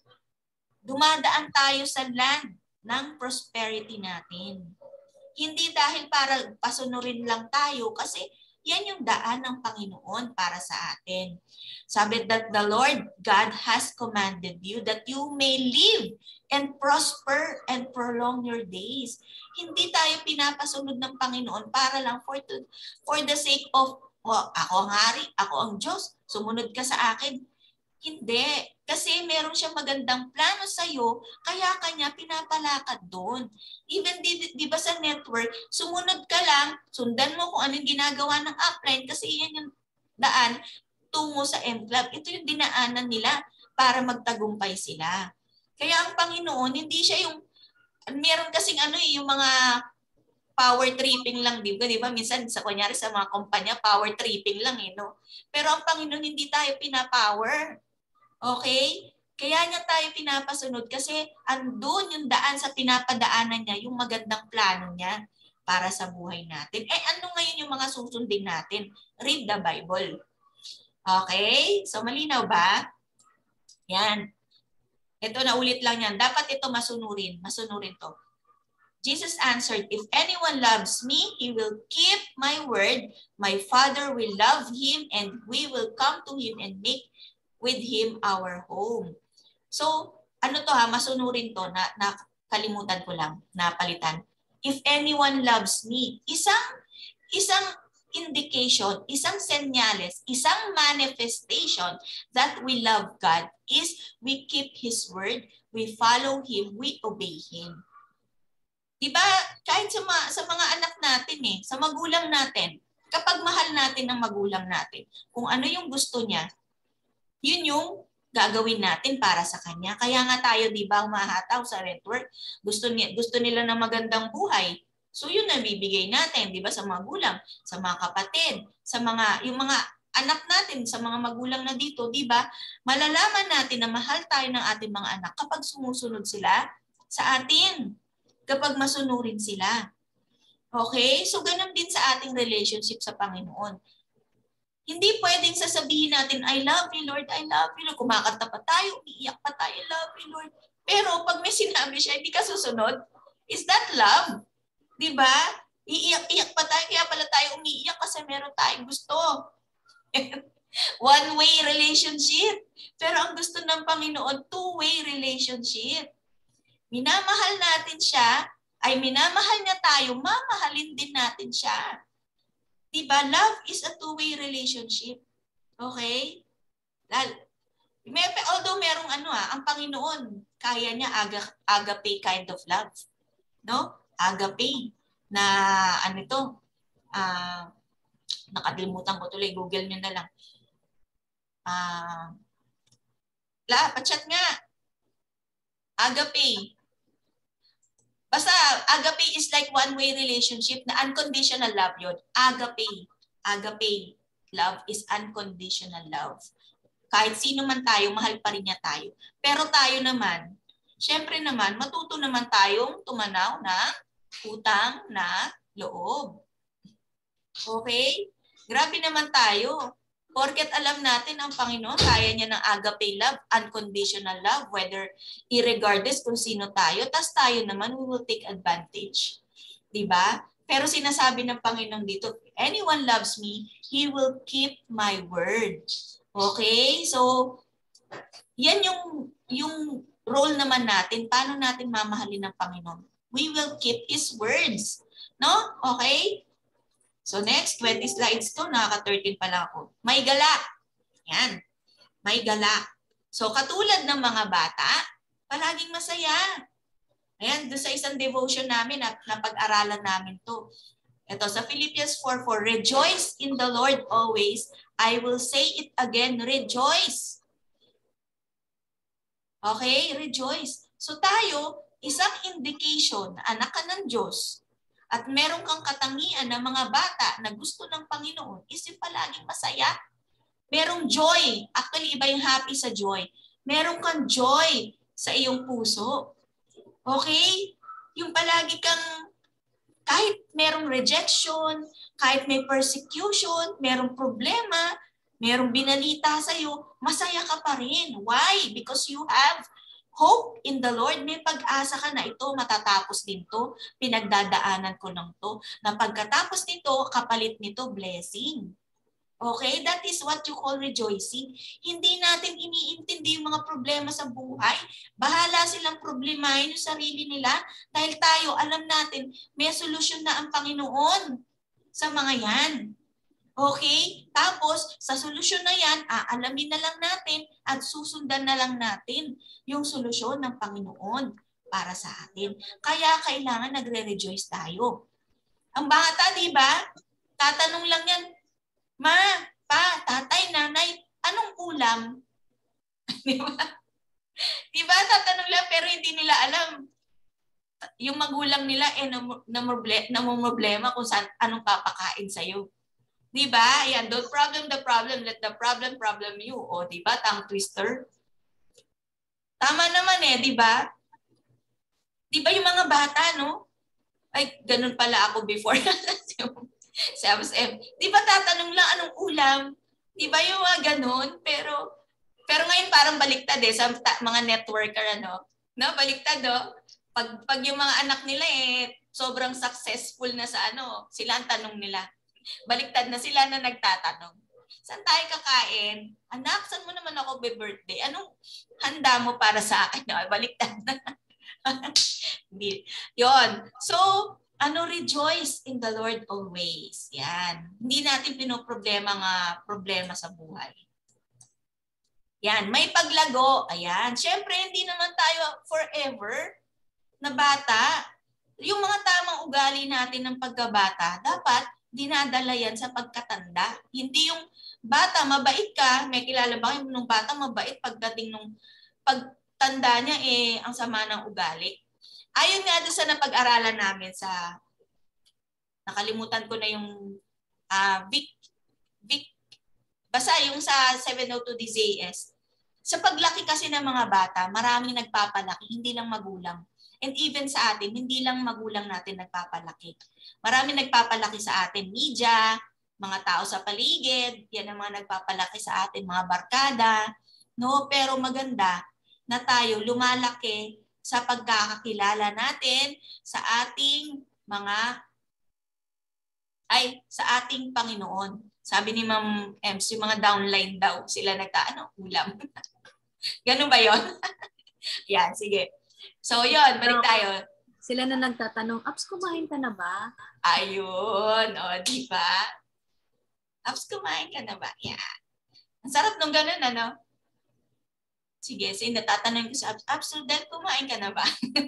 Dumadaan tayo sa land ng prosperity natin. Hindi dahil para pasunurin lang tayo kasi yan yung daan ng Panginoon para sa atin. Sabi that the Lord God has commanded you that you may live and prosper and prolong your days. Hindi tayo pinapasunod ng Panginoon para lang for, to, for the sake of, oh, ako ang hari, ako ang Diyos, sumunod ka sa akin. Hindi. Kasi meron siyang magandang plano sa'yo, kaya kanya pinapalakad doon. Even di, di ba sa network, sumunod ka lang, sundan mo kung anong ginagawa ng upline kasi yan yung daan tungo sa M-Club. Ito yung dinaanan nila para magtagumpay sila. Kaya ang Panginoon, hindi siya yung, meron kasing ano eh, yung mga power tripping lang, di ba? Di ba? Minsan, sa kunyari sa mga kumpanya, power tripping lang eh, no? Pero ang Panginoon, hindi tayo pinapower. Okay? Kaya niya tayo pinapasunod kasi andun yung daan sa pinapadaanan niya, yung magandang plano niya para sa buhay natin. Eh ano ngayon yung mga susundin natin? Read the Bible. Okay? So malinaw ba? Yan. Ito na ulit lang yan. Dapat ito masunurin. Masunurin to. Jesus answered, if anyone loves me, he will keep my word. My Father will love him and we will come to him and make with him our home. So, ano to ha, masunurin to, na, na kalimutan ko lang, napalitan. If anyone loves me, isang, isang indication, isang senyales, isang manifestation that we love God is we keep His word, we follow Him, we obey Him. Diba, kahit sa mga, sa mga anak natin eh, sa magulang natin, kapag mahal natin ang magulang natin, kung ano yung gusto niya, yun yung gagawin natin para sa kanya. Kaya nga tayo, di ba, umahataw sa network. Gusto, ni, gusto nila ng magandang buhay. So yun na bibigay natin, di ba, sa mga magulang, sa mga kapatid, sa mga, yung mga anak natin, sa mga magulang na dito, di ba, malalaman natin na mahal tayo ng ating mga anak kapag sumusunod sila sa atin, kapag masunurin sila. Okay? So ganun din sa ating relationship sa Panginoon. Hindi pwedeng sasabihin natin, I love you, Lord, I love you, Lord. Kumakanta pa tayo, umiiyak pa tayo, I love you, Lord. Pero pag may sinabi siya, hindi ka susunod, is that love? Diba? Iiyak-iyak pa tayo, kaya pala tayo umiiyak kasi meron tayong gusto. One-way relationship. Pero ang gusto ng Panginoon, two-way relationship. Minamahal natin siya, ay minamahal niya tayo, mamahalin din natin siya. Diba? Love is a two-way relationship. Okay? May, although merong ano ah, ang Panginoon, kaya niya aga, agape kind of love. No? Agape. Na ano ito? Ah, nakalimutan ko tuloy. Google nyo na lang. Ah, la, pachat nga. Agape. Basta, agape is like one-way relationship na unconditional love yun. Agape. Agape. Love is unconditional love. Kahit sino man tayo, mahal pa rin niya tayo. Pero tayo naman, syempre naman, matuto naman tayong tumanaw ng utang na loob. Okay? Grabe naman tayo. Porket alam natin ang Panginoon, kaya niya ng agape love, unconditional love, whether irregardless kung sino tayo, tas tayo naman, we will take advantage. Diba? Pero sinasabi ng Panginoon dito, anyone loves me, he will keep my word. Okay? So, yan yung, yung role naman natin. Paano natin mamahalin ng Panginoon? We will keep His words. No? Okay? So next, twenty slides to, nakaka thirteen pa lang ako. May gala. Yan. May gala. So katulad ng mga bata, palaging masaya. Ayan, doon sa isang devotion namin, na, na pag-aralan namin to. Ito, sa Philippians four four, rejoice in the Lord always. I will say it again, rejoice. Okay, rejoice. So tayo, isang indication na anak ka ng Diyos, at meron kang katangian ng mga bata na gusto ng Panginoon, isip palaging masaya. Merong joy. Actually, iba yung happy sa joy. Meron kang joy sa iyong puso. Okay? Yung palagi kang, kahit merong rejection, kahit may persecution, merong problema, merong binalita sa iyo, masaya ka pa rin. Why? Because you have hope in the Lord. May pag-asa ka na ito, matatapos din to. Pinagdadaanan ko lang to. Na pagkatapos nito, kapalit nito, blessing. Okay? That is what you call rejoicing. Hindi natin iniintindi yung mga problema sa buhay. Bahala silang problemahin yung sarili nila. Dahil tayo, alam natin, may solusyon na ang Panginoon sa mga yan. Okay? Tapos, sa solusyon na yan, aalamin na lang natin at susundan na lang natin yung solusyon ng Panginoon para sa atin. Kaya kailangan nagre-rejoice tayo. Ang bata, di ba? Tatanong lang yan, ma, pa, tatay, nanay, anong ulam? Di ba? Di ba? Tatanong lang pero hindi nila alam. Yung magulang nila eh namumroblema kung saan, anong papakain sa'yo. Diba? Yan, don't problem the problem, let the problem problem you. O, diba? Tongue twister. Tama naman eh, diba? Diba yung mga bata, no? Ay, ganun pala ako before. Sa M S M. Diba tatanong lang anong ulam? Diba yung mga ganun? Pero, pero ngayon parang baliktad eh, sa mga networker, ano? No, baliktad, no? Pag, pag yung mga anak nila eh, sobrang successful na sa ano, sila ang tanong nila. Baliktad na sila na nagtatanong. Saan tayo kakain? Anak, saan mo naman ako be-birthday? Anong handa mo para sa akin? No, baliktad na. Yun. So, ano, rejoice in the Lord always. Yan. Hindi natin pinoproblema nga problema sa buhay. Yan. May paglago. Ayan. Siyempre, hindi naman tayo forever na bata. Yung mga tamang ugali natin ng pagkabata, dapat dinadala yan sa pagkatanda. Hindi yung bata, mabait ka, may kilala ba yung nung bata mabait, pagdating nung pagtanda niya, eh, ang sama ng ugali. Ayon nga doon sa napag-aralan namin sa, nakalimutan ko na yung uh, Vic, Vic, basta yung sa seven oh two D Z S. Sa paglaki kasi ng mga bata, maraming nagpapalaki, hindi lang magulang. And even sa atin, hindi lang magulang natin nagpapalaki. Marami nagpapalaki sa atin, media, mga tao sa paligid, yan ang mga nagpapalaki sa atin, mga barkada. No? Pero maganda na tayo lumalaki sa pagkakakilala natin sa ating mga, ay, sa ating Panginoon. Sabi ni Ma'am Ems, yung mga downline daw, sila nagka, ano, ulam. Ganun ba yon? Yan, sige. So, yun, balik tayo. Sila na nagtatanong, Aps, kumain ka na ba? Ayun, o, di ba? Aps, kumain ka na ba? Yeah. Ang sarap nung ganun, ano? Sige, sige, natatanong ko sa Aps, Aps, Del, kumain ka na ba?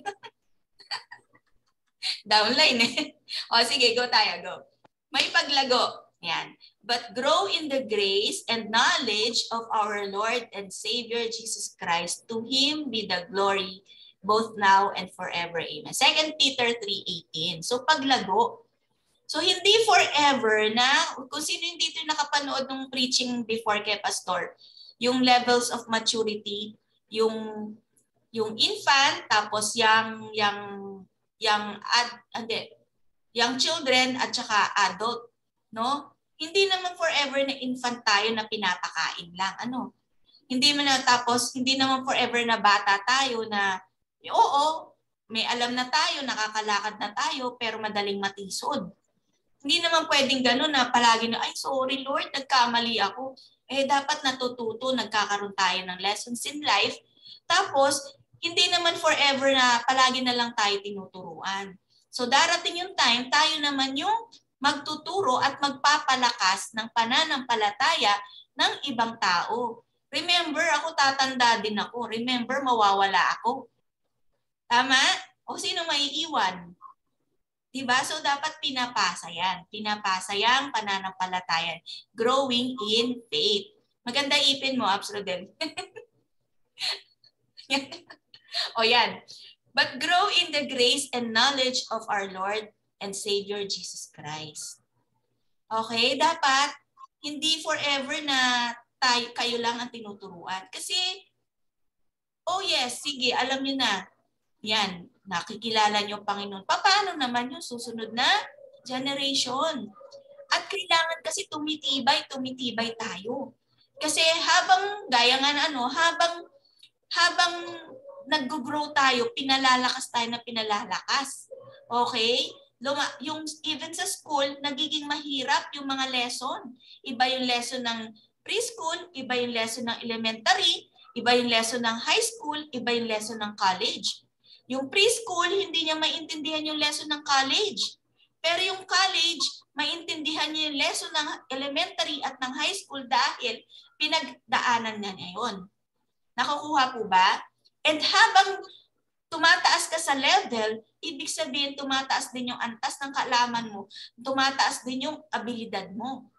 Downline eh. O, sige, go tayo, go. May paglago. Yan. But grow in the grace and knowledge of our Lord and Savior Jesus Christ. To Him be the glory both now and forever. Amen. Second Peter three eighteen. So paglago. So hindi forever na, kung sino yung dito nakapanood ng preaching before kay Pastor, yung levels of maturity, yung yung infant, tapos yung yung yung ad, ande, young children at saka adult, no? Hindi naman forever na infant tayo na pinapakain lang. Ano? Hindi man na tapos, hindi naman forever na bata tayo na, oo, may alam na tayo, nakakalakad na tayo, pero madaling matisod. Hindi naman pwedeng gano'n na palagi na, ay sorry Lord, nagkamali ako. Eh dapat natututo, nagkakaroon tayo ng lessons in life. Tapos, hindi naman forever na palagi na lang tayo tinuturuan. So darating yung time, tayo naman yung magtuturo at magpapalakas ng pananampalataya ng ibang tao. Remember, ako tatanda din ako. Remember, mawawala ako. Tama? O sino maiiwan? Diba? So, dapat pinapasa yan. Pinapasa yan, pananampalataya. Growing in faith. Maganda ipin mo, Abs Rodel. O yan. But grow in the grace and knowledge of our Lord and Savior Jesus Christ. Okay? Dapat, hindi forever na tayo, kayo lang ang tinuturuan. Kasi, oh yes, sige, alam niyo na. Yan, nakikilala niyo Panginoon. Paano naman yung susunod na generation? At kailangan kasi tumitibay, tumitibay tayo. Kasi habang, gaya nga na ano, habang, habang nag-grow tayo, pinalalakas tayo na pinalalakas. Okay? Luma, yung even sa school, nagiging mahirap yung mga lesson. Iba yung lesson ng preschool, iba yung lesson ng elementary, iba yung lesson ng high school, iba yung lesson ng college. Yung preschool, hindi niya maintindihan yung lesson ng college. Pero yung college, maintindihan niya yung lesson ng elementary at ng high school dahil pinagdaanan niya ngayon. Nakukuha po ba? And habang tumataas ka sa level, ibig sabihin tumataas din yung antas ng kaalaman mo, tumataas din yung abilidad mo.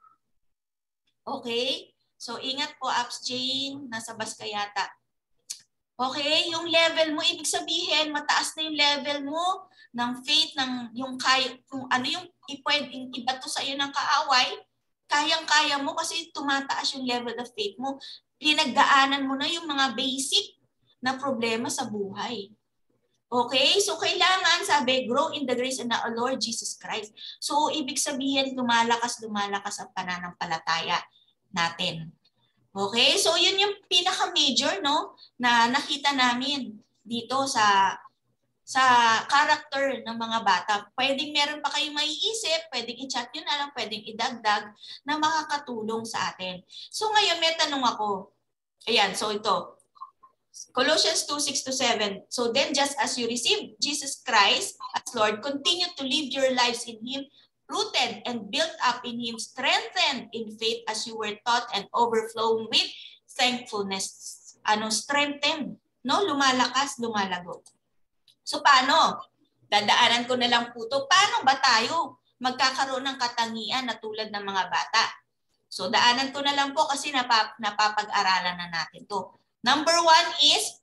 Okay? So, ingat po, Abs Jane. Nasa bus ka yata. Okay? Yung level mo, ibig sabihin, mataas na yung level mo ng faith, ng yung kaya, kung ano yung ipwedeng ibato sa iyo ng kaaway, kayang-kaya mo kasi tumataas yung level of faith mo. Pinagdaanan mo na yung mga basic na problema sa buhay. Okay? So, kailangan, sabi, grow in the grace and the Lord Jesus Christ. So, ibig sabihin, lumalakas, lumalakas ang pananampalataya natin. Okay? So, yun yung pinaka-major, no, na nakita namin dito sa sa character ng mga bata. Pwedeng meron pa kayong maiisip, pwedeng i-chat nyo na lang, pwedeng idagdag na makakatulong sa atin. So, ngayon, may tanong ako. Ayan, so ito. Colossians two, six to seven. So then, just as you received Jesus Christ as Lord, continue to live your lives in Him, rooted and built up in Him, strengthened in faith as you were taught, and overflowing with thankfulness. Ano, strengthened, no? Lumalakas, lumalago. So paano? Dadaanan ko na lang po ito. Paano ba tayo magkakaroon ng katangian na tulad ng mga bata? So daanan ko na lang po kasi napap napapag-aralan na natin to. Number one is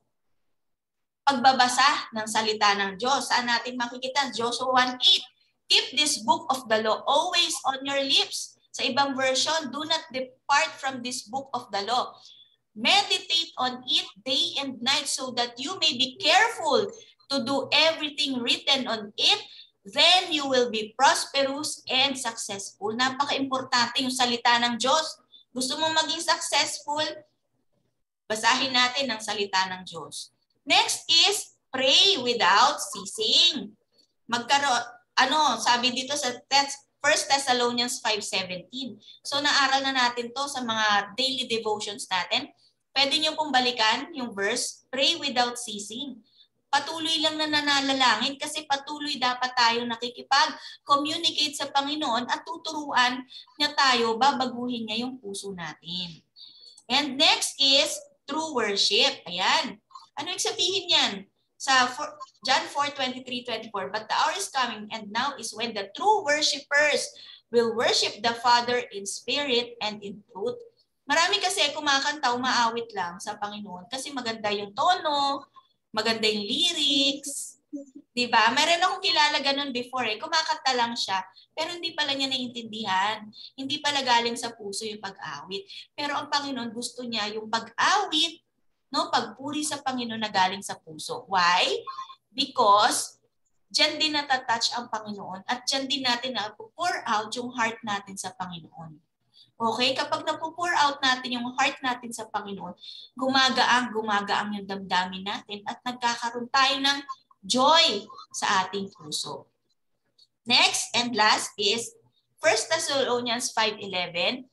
pagbabasa ng salita ng Diyos. Saan natin makikita? Joshua one eight. Keep this book of the law always on your lips. Sa ibang version, do not depart from this book of the law. Meditate on it day and night so that you may be careful to do everything written on it. Then you will be prosperous and successful. Napaka-importante yung salita ng Diyos. Gusto mong maging successful? Basahin natin ang salita ng Diyos. Next is pray without ceasing. Magkaroon, ano, sabi dito sa First Thessalonians five seventeen. So naaral na natin to sa mga daily devotions natin. Pwede nyo pong balikan yung verse, pray without ceasing. Patuloy lang na nananalangin kasi patuloy dapat tayo nakikipag-communicate sa Panginoon at tuturuan niya tayo, babaguhin niya yung puso natin. And next is true worship. Ayan. Ano yung sabihin yan? Sa John four twenty-three to twenty-four, but the hour is coming and now is when the true worshipers will worship the Father in spirit and in truth. Marami kasi kumakanta, umaawit lang sa Panginoon kasi maganda yung tono, maganda yung lyrics, di ba? Meron akong kilala ganun before eh, kumakanta lang siya, pero hindi pala niya naiintindihan, hindi pala galing sa puso yung pag-awit. Pero ang Panginoon gusto niya yung pag-awit, no, pagpuri sa Panginoon na galing sa puso. Why? Because diyan din natatouch ang Panginoon at diyan din natin na pour out yung heart natin sa Panginoon. Okay? Kapag napu-pour out natin yung heart natin sa Panginoon, gumagaang, gumagaang yung damdamin natin at nagkakaroon tayo ng joy sa ating puso. Next and last is First Thessalonians five eleven.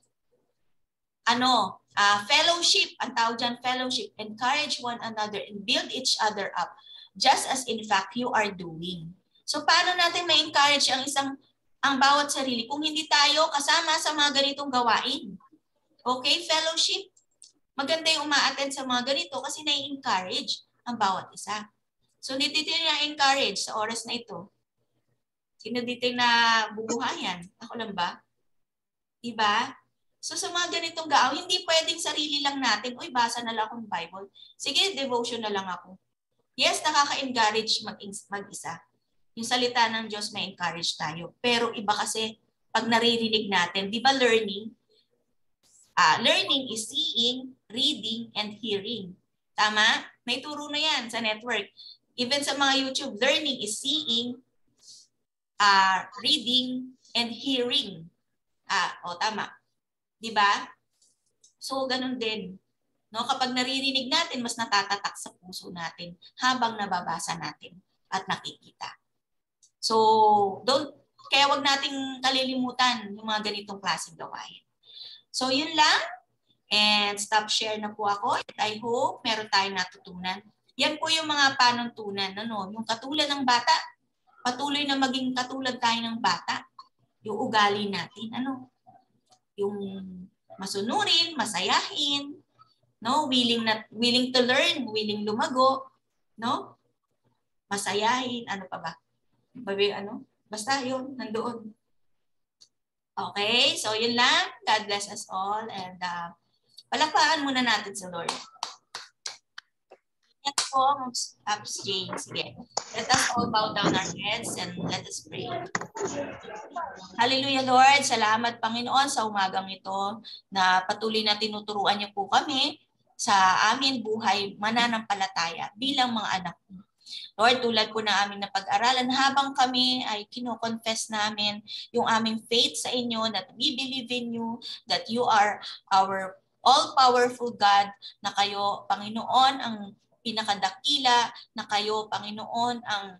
Ano? Uh, fellowship. Ang tawag dyan, fellowship. Encourage one another and build each other up, just as in fact you are doing. So paano natin ma-encourage ang isang, ang bawat sarili kung hindi tayo kasama sa mga ganitong gawain? Okay? Fellowship. Maganda yung uma-attend sa mga ganito kasi na-encourage ang bawat isa. So dito yung na-encourage sa oras na ito. Sino dito yung nabubuhayan? Ako lang ba? Diba? So sa mga ganitong gaaw, hindi pwedeng sarili lang natin, uy, basa na lang akong Bible. Sige, devotion na lang ako. Yes, nakaka-encourage mag-isa. Yung salita ng Diyos may encourage tayo. Pero iba kasi pag naririnig natin, di ba learning? Uh, learning is seeing, reading, and hearing. Tama? May turo na yan sa network. Even sa mga YouTube, learning is seeing, Uh, reading and hearing. Ah, o tama. 'Di ba? So ganun din. No, kapag naririnig natin, mas natatatak sa puso natin habang nababasa natin at nakikita. So, don't kaya wag nating kalilimutan yung mga ganitong klaseng gawain. So, yun lang. And stop share na po ako. And I hope meron tayong natutunan. Yan po yung mga panuntunan, ano, yung katulad ng bata. Patuloy na maging katulad tayo ng bata. Yung ugali natin, ano? Yung masunurin, masayahin, no? Willing na willing to learn, willing lumago, no? Masayahin, ano pa ba? Babi, ano? Basta yun, nandoon. Okay, so yun lang. God bless us all and uh, palakpakan muna natin sa Lord. Yan po, Ups James. Sige. Let us all bow down our heads and let us pray. Hallelujah, Lord. Salamat, Panginoon, sa umagang ito na patuloy na tinuturuan niyo po kami sa amin buhay mananampalataya bilang mga anak mo. Lord, tulad po ng aming napag-aralan, habang kami ay kino-confess namin yung aming faith sa inyo, that we believe in you, that you are our all-powerful God, na kayo, Panginoon, ang pinakadakila, na kayo, Panginoon, ang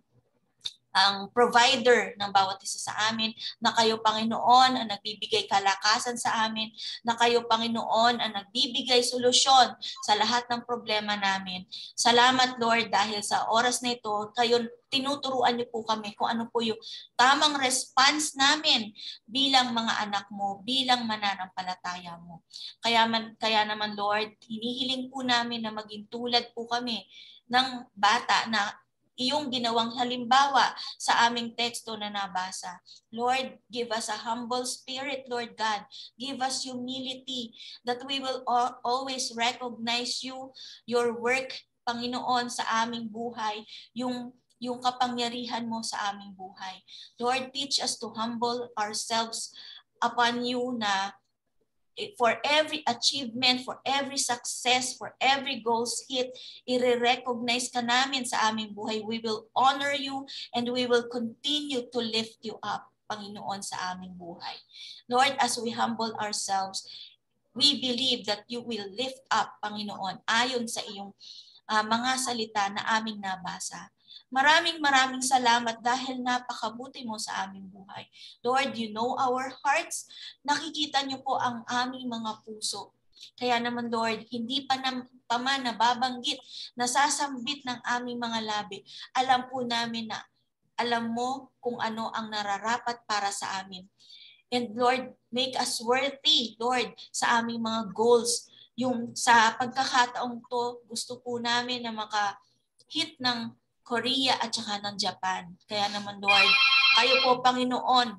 ang provider ng bawat isa sa amin, na kayo, Panginoon, ang nagbibigay kalakasan sa amin, na kayo, Panginoon, ang nagbibigay solusyon sa lahat ng problema namin. Salamat, Lord, dahil sa oras na ito, kayo tinuturuan niyo po kami kung ano po yung tamang response namin bilang mga anak mo, bilang mananampalataya mo. Kaya, man, kaya naman, Lord, hinihiling po namin na maging tulad po kami ng bata na iyong ginawang halimbawa sa aming teksto na nabasa. Lord, give us a humble spirit, Lord God. Give us humility that we will always recognize you, your work, Panginoon, sa aming buhay, yung yung kapangyarihan mo sa aming buhay. Lord, teach us to humble ourselves upon you na for every achievement, for every success, for every goals hit, i-recognize ka namin sa aming buhay. We will honor you and we will continue to lift you up, Panginoon, sa aming buhay. Lord, as we humble ourselves, we believe that you will lift up, Panginoon, ayon sa iyong uh, mga salita na aming nabasa. Maraming maraming salamat dahil napakabuti mo sa aming buhay. Lord, you know our hearts. Nakikita niyo po ang aming mga puso. Kaya naman, Lord, hindi pa, na, pa man nababanggit, nasasambit ng aming mga labi. Alam po namin na alam mo kung ano ang nararapat para sa amin. And Lord, make us worthy, Lord, sa aming mga goals. Yung sa pagkakataong to, gusto po namin na maka-hit ng Korea at saka ng Japan. Kaya naman, Lord, kayo po, Panginoon,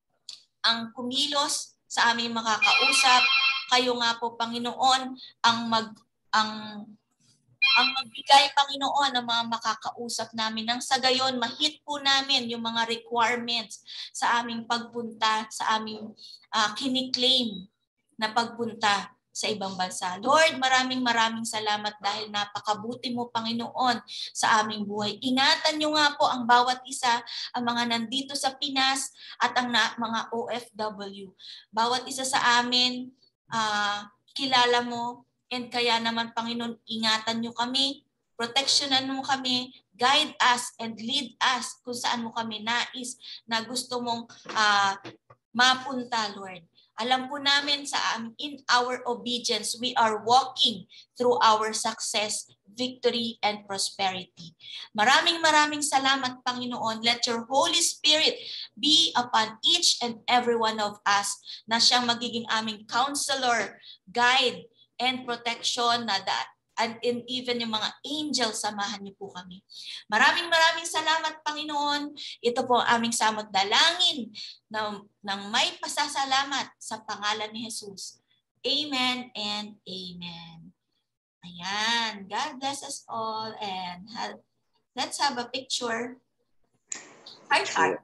ang kumilos sa aming makakausap. Kayo nga po, Panginoon, ang mag ang ang magbigay, Panginoon, ng mga makakausap namin. Nang sa gayon, ma-hit po namin yung mga requirements sa aming pagpunta, sa aming uh, kiniklaim na pagpunta sa ibang bansa. Lord, maraming maraming salamat dahil napakabuti mo, Panginoon, sa aming buhay. Ingatan niyo nga po ang bawat isa, ang mga nandito sa Pinas at ang na, mga O F W. Bawat isa sa amin, uh, kilala mo, and kaya naman, Panginoon, ingatan niyo kami, protectionan mo kami, guide us and lead us kung saan mo kami nais na gusto mong uh, mapunta, Lord. Alam po namin sa um, in our obedience, we are walking through our success, victory, and prosperity. Maraming maraming salamat, Panginoon. Let your Holy Spirit be upon each and every one of us na siyang magiging aming counselor, guide, and protection na da- and in even yung mga angels, samahan niyo po kami. Maraming maraming salamat, Panginoon. Ito po ang aming samot dalangin ng, ng may pasasalamat sa pangalan ni Jesus. Amen and amen. Ayan. God bless us all and have, let's have a picture. Heart, heart.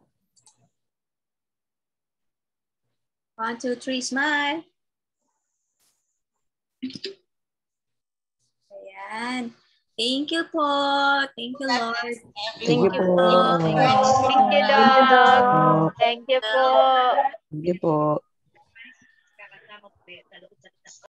One, two, three, smile. Ayan. Thank you po. Thank you, Lord. Thank you po. Thank you, Dog. Thank you po. Thank you po.